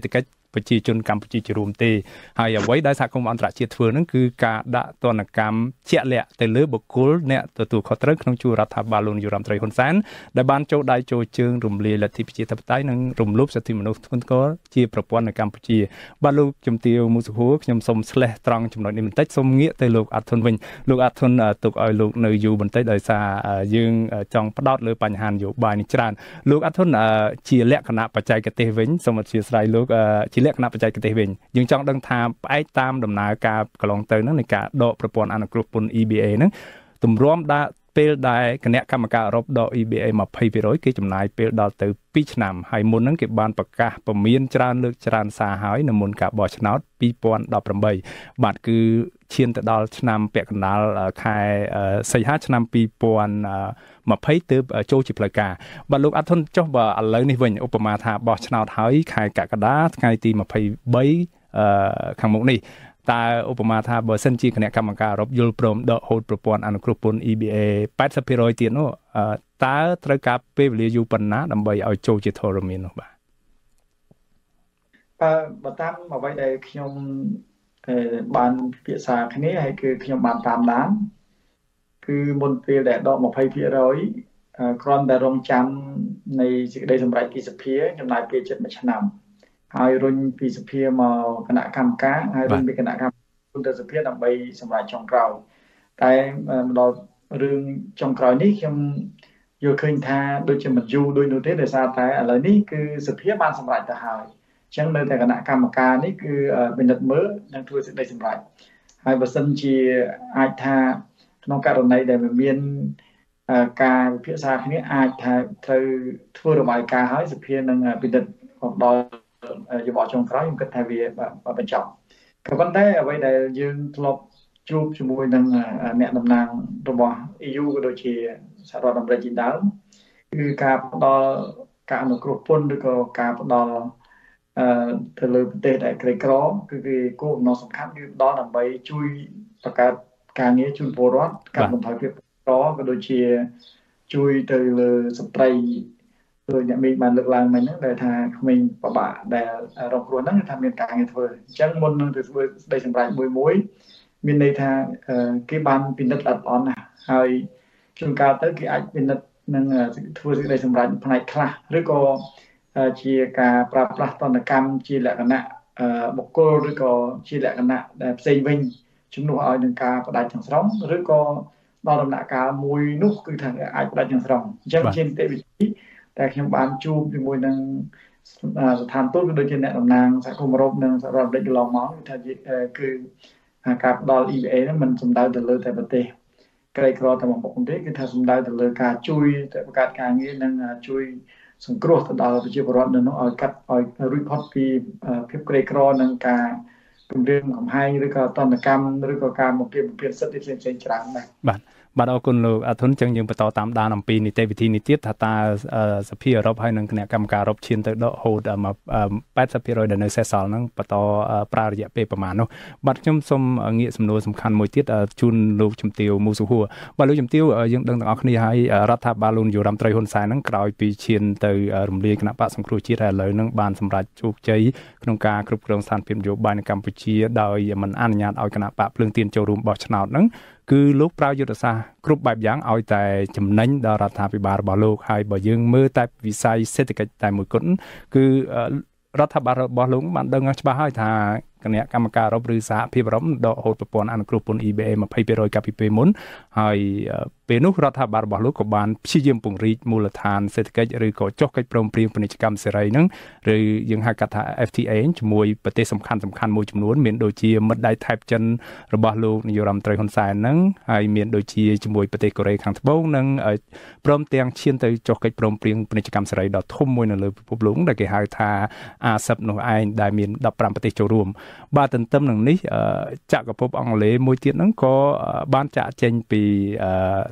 ប្រជាជនកម្ពុជាជារួមទេហើយអ្វីដែលសហគមន៍អន្តរជាតិធ្វើហ្នឹងគឺការដាក់ទណ្ឌកម្មជាក់លាក់ទៅលើបុគ្គលអ្នកទទួលខុសត្រូវក្នុងជួររដ្ឋាភិបាលលោកនាយរដ្ឋមន្ត្រីហ៊ុនសែនដែលបានចូលដៃចូលជើងរំលាយលទ្ធិប្រជាធិបតេយ្យនិងរំលោភសិទ្ធិមនុស្សធ្ងន់ធ្ងរជាប្រព័ន្ធនៅកម្ពុជាបាទលោកជំទាវ មូសុហួរខ្ញុំសូមស្លេះត្រង់ចំណុចនេះបន្តិចសូមងាកទៅលោកអាត់ធុនវិញលោកអាត់ធុនទុកឲ្យលោកនៅយូរបន្តិចដោយសារយើងចង់ផ្ដោតលើបញ្ហានយោបាយនេះច្រើនលោកអាត់ធុនជាលក្ខណៈបច្ចេកទេសវិញសូមអធិស្ឋានលោកជាលក្ខណៈបច្ចេកទេសវិញយើងចង់ដឹងថាផ្អែកតាមដំណើរការកន្លងទៅហ្នឹងនៃការដកប្រព័ន្ធអនុគ្រោះពន្ធ E B A ហ្នឹងទម្រាំដាក់ពេលដែលគណៈកម្មការអឺរ៉ុបដក E B A ยี่สิบเปอร์เซ็นต์ គេចំណាយពេលដល់ទៅពីរឆ្នាំហើយមុនហ្នឹងគេបានប្រកាសពមៀនច្រើនលើកច្រើនសារហើយនៅមុនការបោះឆ្នោតពីរពាន់ដប់ប្រាំបីបាទគឺឈានទៅដល់ឆ្នាំពាក់កណ្ដាលខែសីហាឆ្នាំពីរពាន់ยี่สิบទើបចូលជាផ្លូវការបាទលោកអាត់ធុនចុះបើឥឡូវនេះវិញឧបមាថាបោះឆ្នោតហើយខែកក្កដាថ្ងៃទីยี่สิบสามអឺខាងមុខនេះតើឧបមាថាបើសិនជាគណៈកម្មការអឺរ៉ុបយល់ព្រមដកហូតប្រព័ន្ធអនុគ្រោះពន្ធ E B A แปดสิบเปอร์เซ็นต์ ទៀតនោះតើត្រូវការពេលវេលាយូរប៉ុណ្ណាដើម្បីឲ្យចូលជាធរមាននោះបាទបើបើតាមអ្វីដែលខ្ញុំបានពិភាក្សាគ្នាហើយគឺខ្ញុំបានតាមដានគឺមុនពេលដែលដកยี่สิบเปอร์เซ็นต์ គ្រាន់តែរងចាំនៃសេចក្តីសម្រេចពីសភាចំណាយពេលជិតមួយឆ្នាំហើយរុញពីសភាមកគណៈកម្មការហើយរុញពីគណៈកម្មការទៅសភាដើម្បីសម្រេចចុងក្រោយតែមកដល់រឿងចុងក្រោយនេះខ្ញុំយល់ឃើញថាដូចជាមិនយូរដូចនោះទេដោយសារតែឥឡូវនេះគឺសភាបានសម្រេចទៅហើយអញ្ចឹងនៅតែគណៈកម្មការនេះគឺពិនិត្យមើលនិងធ្វើសេចក្តីសម្រេចហើយបើសិនជាអាចថាក្នុងករណីដែលមានការពិភាក្សាគ្នាអាចថាត្រូវធ្វើរបាយការណ៍ហើយសភានឹងពិនិត្យដល់យោបល់ចុងក្រោយខ្ញុំគិតថាវាបញ្ចប់ក៏ប៉ុន្តែអ្វីដែលយើងធ្លាប់ជួបជាមួយនឹងអ្នកតំណាងរបស់ E U ក៏ដូចជាសហរដ្ឋអាមេរិកជាដើមគឺការផ្ដល់ការអនុគ្រោះពន្ធឬក៏ការផ្ដល់អឺទៅលើប្រទេសដែលក្រីក្រគឺគេគោលបំណងសំខាន់គឺផ្ដល់ដើម្បីជួយបង្កើតការងារជូនពលរដ្ឋកាត់បន្ថយភាពក្រីក្រក៏ដូចជាជួយទៅលើស្ត្រីដោយអ្នកមីងបានលើកឡើងមិញហ្នឹងដែលថាក្មេងបបាក់ដែលរងគ្រោះហ្នឹងគឺថាមានការងារធ្វើអញ្ចឹងមុននឹងទៅធ្វើស្ដីសម្រេចមួយមួយមានន័យថាគេបានពិនិត្យល្អអន់ណាស់ហើយជួនកាលទៅគេអាចពិនិត្យនឹងធ្វើសេចក្តីសម្រេចផ្នែកខ្លះឬក៏ជាការប្រើប្រាស់ទណ្ឌកម្មជាលក្ខណៈបុគ្គលឬក៏ជាលក្ខណៈដែលផ្សេងវិញជំនួសឲ្យនឹងការបដិទាំងស្រុងឬក៏ដល់ដំណាក់កាលមួយនោះគឺថាអាចបដិទាំងស្រុងអញ្ចឹងជានីតិវិធីតែខ្ញុំបានជួបជាមួយនឹងស្ថានទូតក៏ដូចជាអ្នកតំណាងសហគមន៍អឺរ៉ុបនិងសហរដ្ឋអាមេរិកកន្លងមកគឺថាគឺការផ្ដល់ E B A ហ្នឹងមិនសំដៅទៅលើតែប្រទេសក្រីក្រតែមួយមុខទេគឺថាសំដៅទៅលើការជួយទៅបង្កើតការងារនិងជួយសង្គ្រោះទៅដល់ប្រជាពលរដ្ឋនៅនោះឲ្យកាត់ឲ្យរួចផុតពីភាពក្រីក្រនិងការគំរាមកំហែងឬក៏ទណ្ឌកម្មឬក៏ការបំពានបំពានសិទ្ធិផ្សេងផ្សេងច្រើនណាស់បាទបាទអរគុណលោកអាធុនចឹងយើងបន្តតាមដានអំពីនីតិវិធីនេះទៀតថាតើសភាអឺរ៉ុបហើយនិងគណៈកម្មការអឺរ៉ុបឈានទៅដកហូតមកแปดสิบเปอร์เซ็นต์ ដែលនៅសេសសល់ហ្នឹងបន្តប្រើរយៈពេលប្រហែលនោះបាទខ្ញុំសូមងាកសំណួរសំខាន់មួយទៀតជូនលោកជំទាវ មូសុហួរបាទលោកជំទាវយើងដឹងទាំងអស់គ្នាហើយរដ្ឋាភិបាលលោកនាយរដ្ឋមន្ត្រីហ៊ុនសែនហ្នឹងក្រោយពីឈានទៅរំលាយគណៈបកសង្គ្រោះជាតិហើយឥឡូវហ្នឹងបានសម្រេចជោគជ័យក្នុងការគ្រប់គ្រងស្ថានភាពនយោបាយនៅកម្ពុជាដោយមិនអនុញ្ញាតឲ្យគណៈបកភ្លើងទៀនចូលរួមបោះឆ្នោតហ្នឹងគឺលោកប្រើយុទ្ធសាស្ត្រគ្រប់បែបយ៉ាងឲ្យតែចំណេញដល់រដ្ឋាភិបាលរបស់លោកហើយបើយើងមើលតែវិស័យសេដ្ឋកិច្ចតែមួយគត់គឺរដ្ឋាភិបាលរបស់លោកបានដឹងច្បាស់ហើយថាគណៈកម្មការអឺរ៉ុបឬសហភាពអឺរ៉ុបដកហូតប្រព័ន្ធអនុគ្រោះពន្ធ E B A ยี่สิบเปอร์เซ็นต์ កាលពីពេលមុនហើយពេលនោះរដ្ឋាភិបាលរបស់លោកក៏បានព្យាយាមពង្រីកមូលដ្ឋានសេដ្ឋកិច្ចឬក៏ចុះកិច្ចព្រមព្រៀងពាណិជ្ជកម្មសេរីហ្នឹងឬយើងហៅកាត់ថា F T A ជាមួយប្រទេសសំខាន់សំខាន់មួយចំនួនមានដូចជាមិត្តដៃថៃចិនរបស់លោកនាយករដ្ឋមន្ត្រីហ៊ុនសែនហ្នឹងហើយមានដូចជាជាមួយប្រទេសកូរ៉េខាងត្បូងនិងព្រមទាំងឈានទៅចុះកិច្ចព្រមព្រៀងពាណិជ្ជកម្មសេរីដ៏ធំមួយនៅលើពិភពលោកដែលគេហៅថា A S E P នោះឯងដែលមានដប់ប្រាំប្រទេសចូលរួមបាទទន្ទឹមនឹងនេះចក្រភពអង់គ្លេសមួយទៀតហ្នឹងក៏បានចាក់ចេញពីស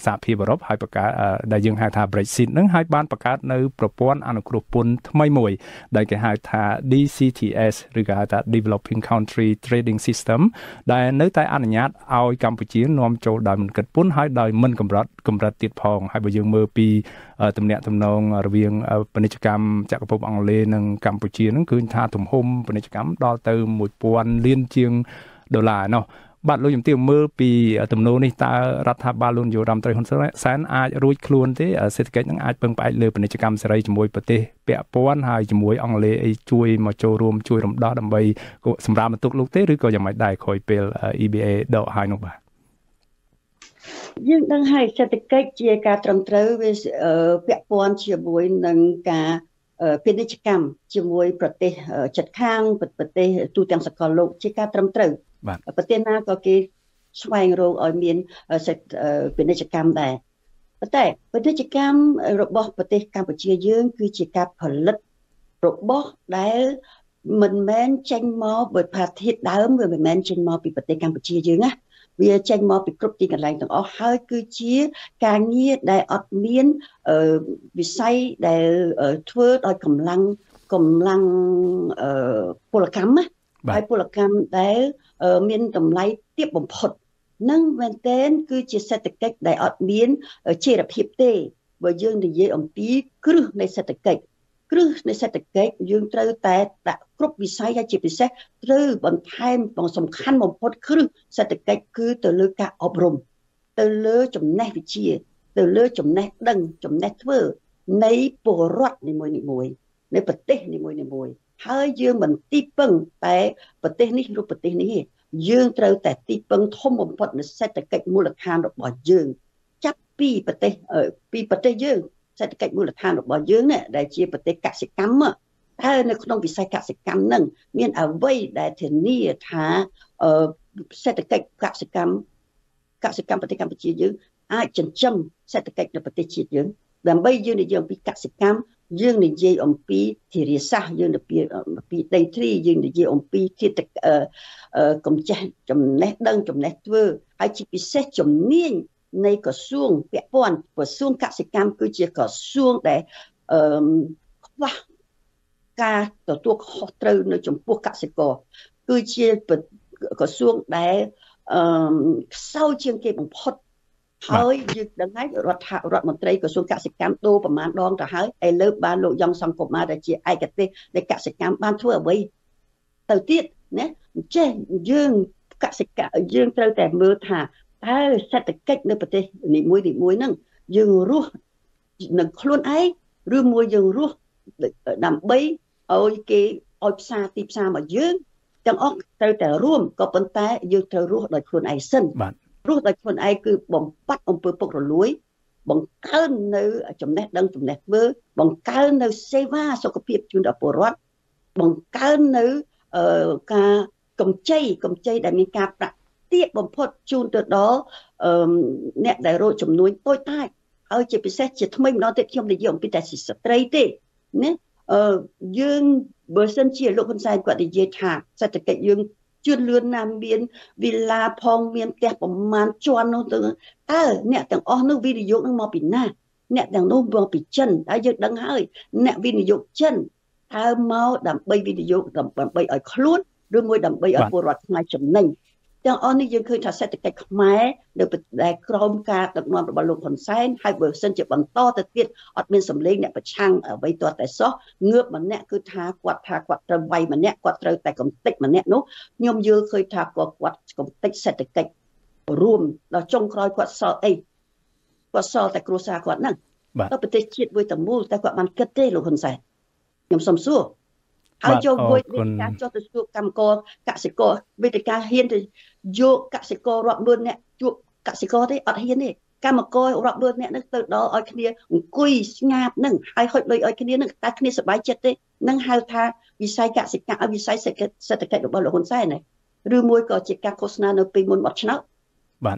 សហភាពអឺរ៉ុបហើយបង្កើតដែលយើងហៅថា Brexit ហ្នឹងហើយបានបង្កើតនៅប្រព័ន្ធអនុគ្រោះពន្ធថ្មីមួយដែលគេហៅថា D C T S ឬក៏ហៅថា Developing Country Trading System ដែលនៅតែអនុញ្ញាតឲ្យកម្ពុជានាំចូលដោយមិនគិតពន្ធហើយដោយមិនកម្រិតកម្រិតទៀតផងហើយបើយើងមើលពីទំនាក់ទំនងរវាងពាណិជ្ជកម្មចក្រភពអង់គ្លេសនិងកម្ពុជាហ្នឹងគឺថាទំហំពាណិជ្ជកម្មដល់ទៅមួយពាន់លានជាងដុល្លារណោះបាទលោកជំទាវមើលពីទំនោរនេះតើរដ្ឋាភិបាលលោកនាយករដ្ឋមន្ត្រីហ៊ុនសែនអាចរួចខ្លួនទេសេដ្ឋកិច្ចនឹងអាចពឹងផ្អែកលើពាណិជ្ជកម្មសេរីជាមួយប្រទេសពាក់ព័ន្ធហើយជាមួយអង់គ្លេសអីជួយមកចូលរួមជួយរំដោះដើម្បីសម្រាប់បន្ទុកលោកទេឬក៏យ៉ាងម៉េចដែរក្រោយពេល E B A ដកហើយនោះបាទយើងដឹងហើយសេដ្ឋកិច្ចជាការត្រឹមត្រូវវាពាក់ព័ន្ធជាមួយនឹងការពាណិជ្ជកម្មជាមួយប្រទេសជិតខាងប្រទេសទូទាំងសកលលោកជាការត្រឹមត្រូវប្រទេសណាក៏គេស្វែងរកឲ្យមានពាណិជ្ជកម្មដែរប៉ុន្តែពាណិជ្ជកម្មរបស់ប្រទេសកម្ពុជាយើងគឺជាការផលិតរបស់ដែលមិនមែនចេញមកbởiប្រធានដើមវាមិនមែនចេញមកពីប្រទេសកម្ពុជាយើងណាវាចេញមកពីគ្រប់ទីកន្លែងទាំងអស់ហើយគឺជាការងារដែលអត់មានវិស័យដែលធ្វើដោយកម្លាំងកម្លាំងពលកម្មណាហើយពលកម្មដែលមានតម្លៃទាបបំផុតនឹងមែនទែនគឺជាសេដ្ឋកិច្ចដែលអត់មានចីរភាពទេបើយើងនិយាយអំពីគ្រឹះនៃសេដ្ឋកិច្ចគ្រឹះនៃសេដ្ឋកិច្ចយើងត្រូវតែដាក់គ្រប់វិស័យហើយជាពិសេសត្រូវបន្ថែមសំខាន់បំផុតគ្រឹះសេដ្ឋកិច្ចគឺទៅលើការអប់រំទៅលើចំណេះវិជ្ជាទៅលើចំណេះដឹងចំណេះធ្វើនៃពលរដ្ឋនីមួយៗនៃប្រទេសនីមួយៗហើយយើងមិនទីពឹងតែប្រទេសនេះឬប្រទេសនេះទេយើងត្រូវតែទីពឹងធំបំផុតនៃសេដ្ឋកិច្ចមូលដ្ឋានរបស់យើងចាប់ពីប្រទេសពីប្រទេសយើងសេដ្ឋកិច្ចមូលដ្ឋានរបស់យើងនេះដែលជាប្រទេសកសិកម្មតើនៅក្នុងវិស័យកសិកម្មហ្នឹងមានអ្វីដែលធានាថាសេដ្ឋកិច្ចកសិកម្មកសិកម្មប្រទេសកម្ពុជាយើងអាចចិញ្ចឹមសេដ្ឋកិច្ចនៅប្រទេសជាតិយើងដើម្បីយើងនិយាយអំពីកសិកម្មយើងនិយាយអំពីធារាសាស្ត្រយើងនិយាយអំពីដីធ្លីយើងនិយាយអំពីធាតុកម្ចេះចំណេះដឹងចំណេះធ្វើហើយជាពិសេសជំនាញនៃក្រសួងពាក់ព័ន្ធក្រសួងកសិកម្មគឺជាក្រសួងដែលអឺខ្វះការទទួលខុសត្រូវនៅចំពោះកសិករគឺជាក្រសួងដែលអឺខ្សោយជាងគេបំផុតហើយយើងដឹងហើយរដ្ឋរដ្ឋមន្ត្រីក្រសួងកសិកម្មដូរប្រមាណដងទៅហើយឥឡូវបានលោកយ៉ងសង្គមាដែលជាឯកទេសនៃកសិកម្មបានធ្វើអ្វីទៅទៀតណាអញ្ចឹងយើងកសិកម្មយើងត្រូវតែមើលថាតើសេដ្ឋកិច្ចនៅប្រទេសនីមួយនីមួយហ្នឹងយើងរស់នឹងខ្លួនឯងឬមួយយើងរស់ដើម្បីឲ្យគេឲ្យផ្សារទីផ្សារមកយើងទាំងអស់ត្រូវតែរួមក៏ប៉ុន្តែយើងត្រូវរស់ដោយខ្លួនឯងសិនបាទរស់ដោយខ្លួនឯងគឺបំបត្តិអំពើពុករលួយបង្កើននៅចំណេះដឹងចំណេះធ្វើបង្កើននៅសេវាសុខភាពជូនដល់ពលរដ្ឋបង្កើននៅការកម្ចីកម្ចីដែលមានការប្រាក់ទាបបំផុតជូនទៅដល់អ្នកដែលរកចំនួនតូចតាចហើយជាពិសេសជាថ្មីម្ដងទៀតខ្ញុំនិយាយអំពីតែស្ត្រីទេណាអឺយើងបើសិនជាលោកហ៊ុនសែនគាត់និយាយថាសេដ្ឋកិច្ចយើងជឿនលឿនណាស់មានវិឡាផងមានផ្ទះប្រមាណជាន់នោះទៅតើអ្នកទាំងអស់នោះវិនិយោគនឹងមកពីណាអ្នកទាំងនោះមកពីចិនហើយយើងដឹងហើយអ្នកវិនិយោគចិនតើមកដើម្បីវិនិយោគដើម្បីឲ្យខ្លួនឬមួយដើម្បីឲ្យពលរដ្ឋខ្មែរចំណេញទាំងអស់នេះយើងឃើញថាសេដ្ឋកិច្ចខ្មែរនៅដែលក្រោមការដឹកនាំរបស់លោកហ៊ុនសែនហើយបើសិនជាបន្តទៅទៀតអត់មានសម្លេងអ្នកប្រឆាំងអ្វីទាល់តែសោះងើបម្នាក់គឺថាគាត់ថាគាត់ត្រូវវាយម្នាក់គាត់ត្រូវតែកំទេចម្នាក់នោះខ្ញុំយល់ឃើញថាគាត់គាត់កំទេចសេដ្ឋកិច្ចរួមដល់ចុងក្រោយគាត់សល់អីគាត់សល់តែគ្រួសារគាត់ហ្នឹងដល់ប្រទេសជាតិមួយតែមូលតែគាត់បានគិតទេលោកហ៊ុនសែនខ្ញុំសុំសួរហើយយកវេទិកាចុះទៅជួបកម្មករកសិករវេទិកាហ៊ានទៅយកកសិកររាប់ម៉ឺនអ្នកជួបកសិករទេអត់ហ៊ានទេកម្មកររាប់ម៉ឺនអ្នកនឹងទៅដល់ឲ្យគ្នាអង្គុយស្ងាត់នឹងហើយហុចលុយឲ្យគ្នានឹងតែគ្នាសប្បាយចិត្តទេនឹងហៅថាវិស័យកសិកម្មវិស័យសេដ្ឋកិច្ចរបស់លោកហ៊ុនសែនឬមួយក៏ជាការឃោសនានៅពេលមុនបោះឆ្នោតបាទ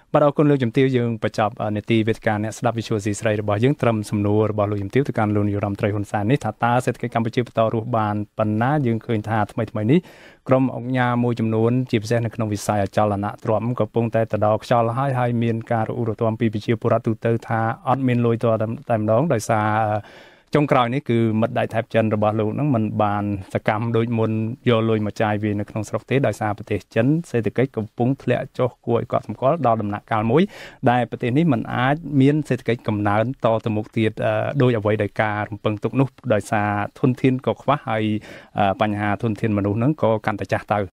បាទអរគុណលោកជំទាវយើងបញ្ចប់នីតិវេទិកាអ្នកស្ដាប់វិទ្យុស៊ីស្រីរបស់យើងត្រឹមសំណួររបស់លោកជំទាវទៅកាន់លោកនាយរដ្ឋមន្ត្រីហ៊ុនសែននេះថាតើសេដ្ឋកិច្ចកម្ពុជាបន្តរស់បានប៉ុណ្ណាយើងឃើញថាថ្មីថ្មីនេះក្រុមអង្គការមួយចំនួនជាពិសេសនៅក្នុងវិស័យអចលនទ្រព្យកំពុងតែទៅដល់ខ្យល់ហើយហើយមានការរអ៊ូរទាំពីប្រជាពលរដ្ឋទូទៅថាអត់មានលុយទៅតែម្ដងដោយសារចុងក្រោយនេះគឺមិត្តដៃថៃចិនរបស់លោកហ្នឹងមិនបានសកម្មដូចមុនយកលុយមកចាយវានៅក្នុងស្រុកទេដោយសារប្រទេសចិនសេដ្ឋកិច្ចកំពុងធ្លាក់ចុះគួរឲ្យកត់សម្គាល់ដល់ដំណាក់កាលមួយដែលប្រទេសនេះមិនអាចមានសេដ្ឋកិច្ចកំណើនតទៅមុខទៀតដោយអ្វីដែលការរំពឹងទុកនោះដោយសារធនធានក៏ខ្វះហើយបញ្ហាធនធានមនុស្សហ្នឹងក៏កាន់តែចាស់ទៅ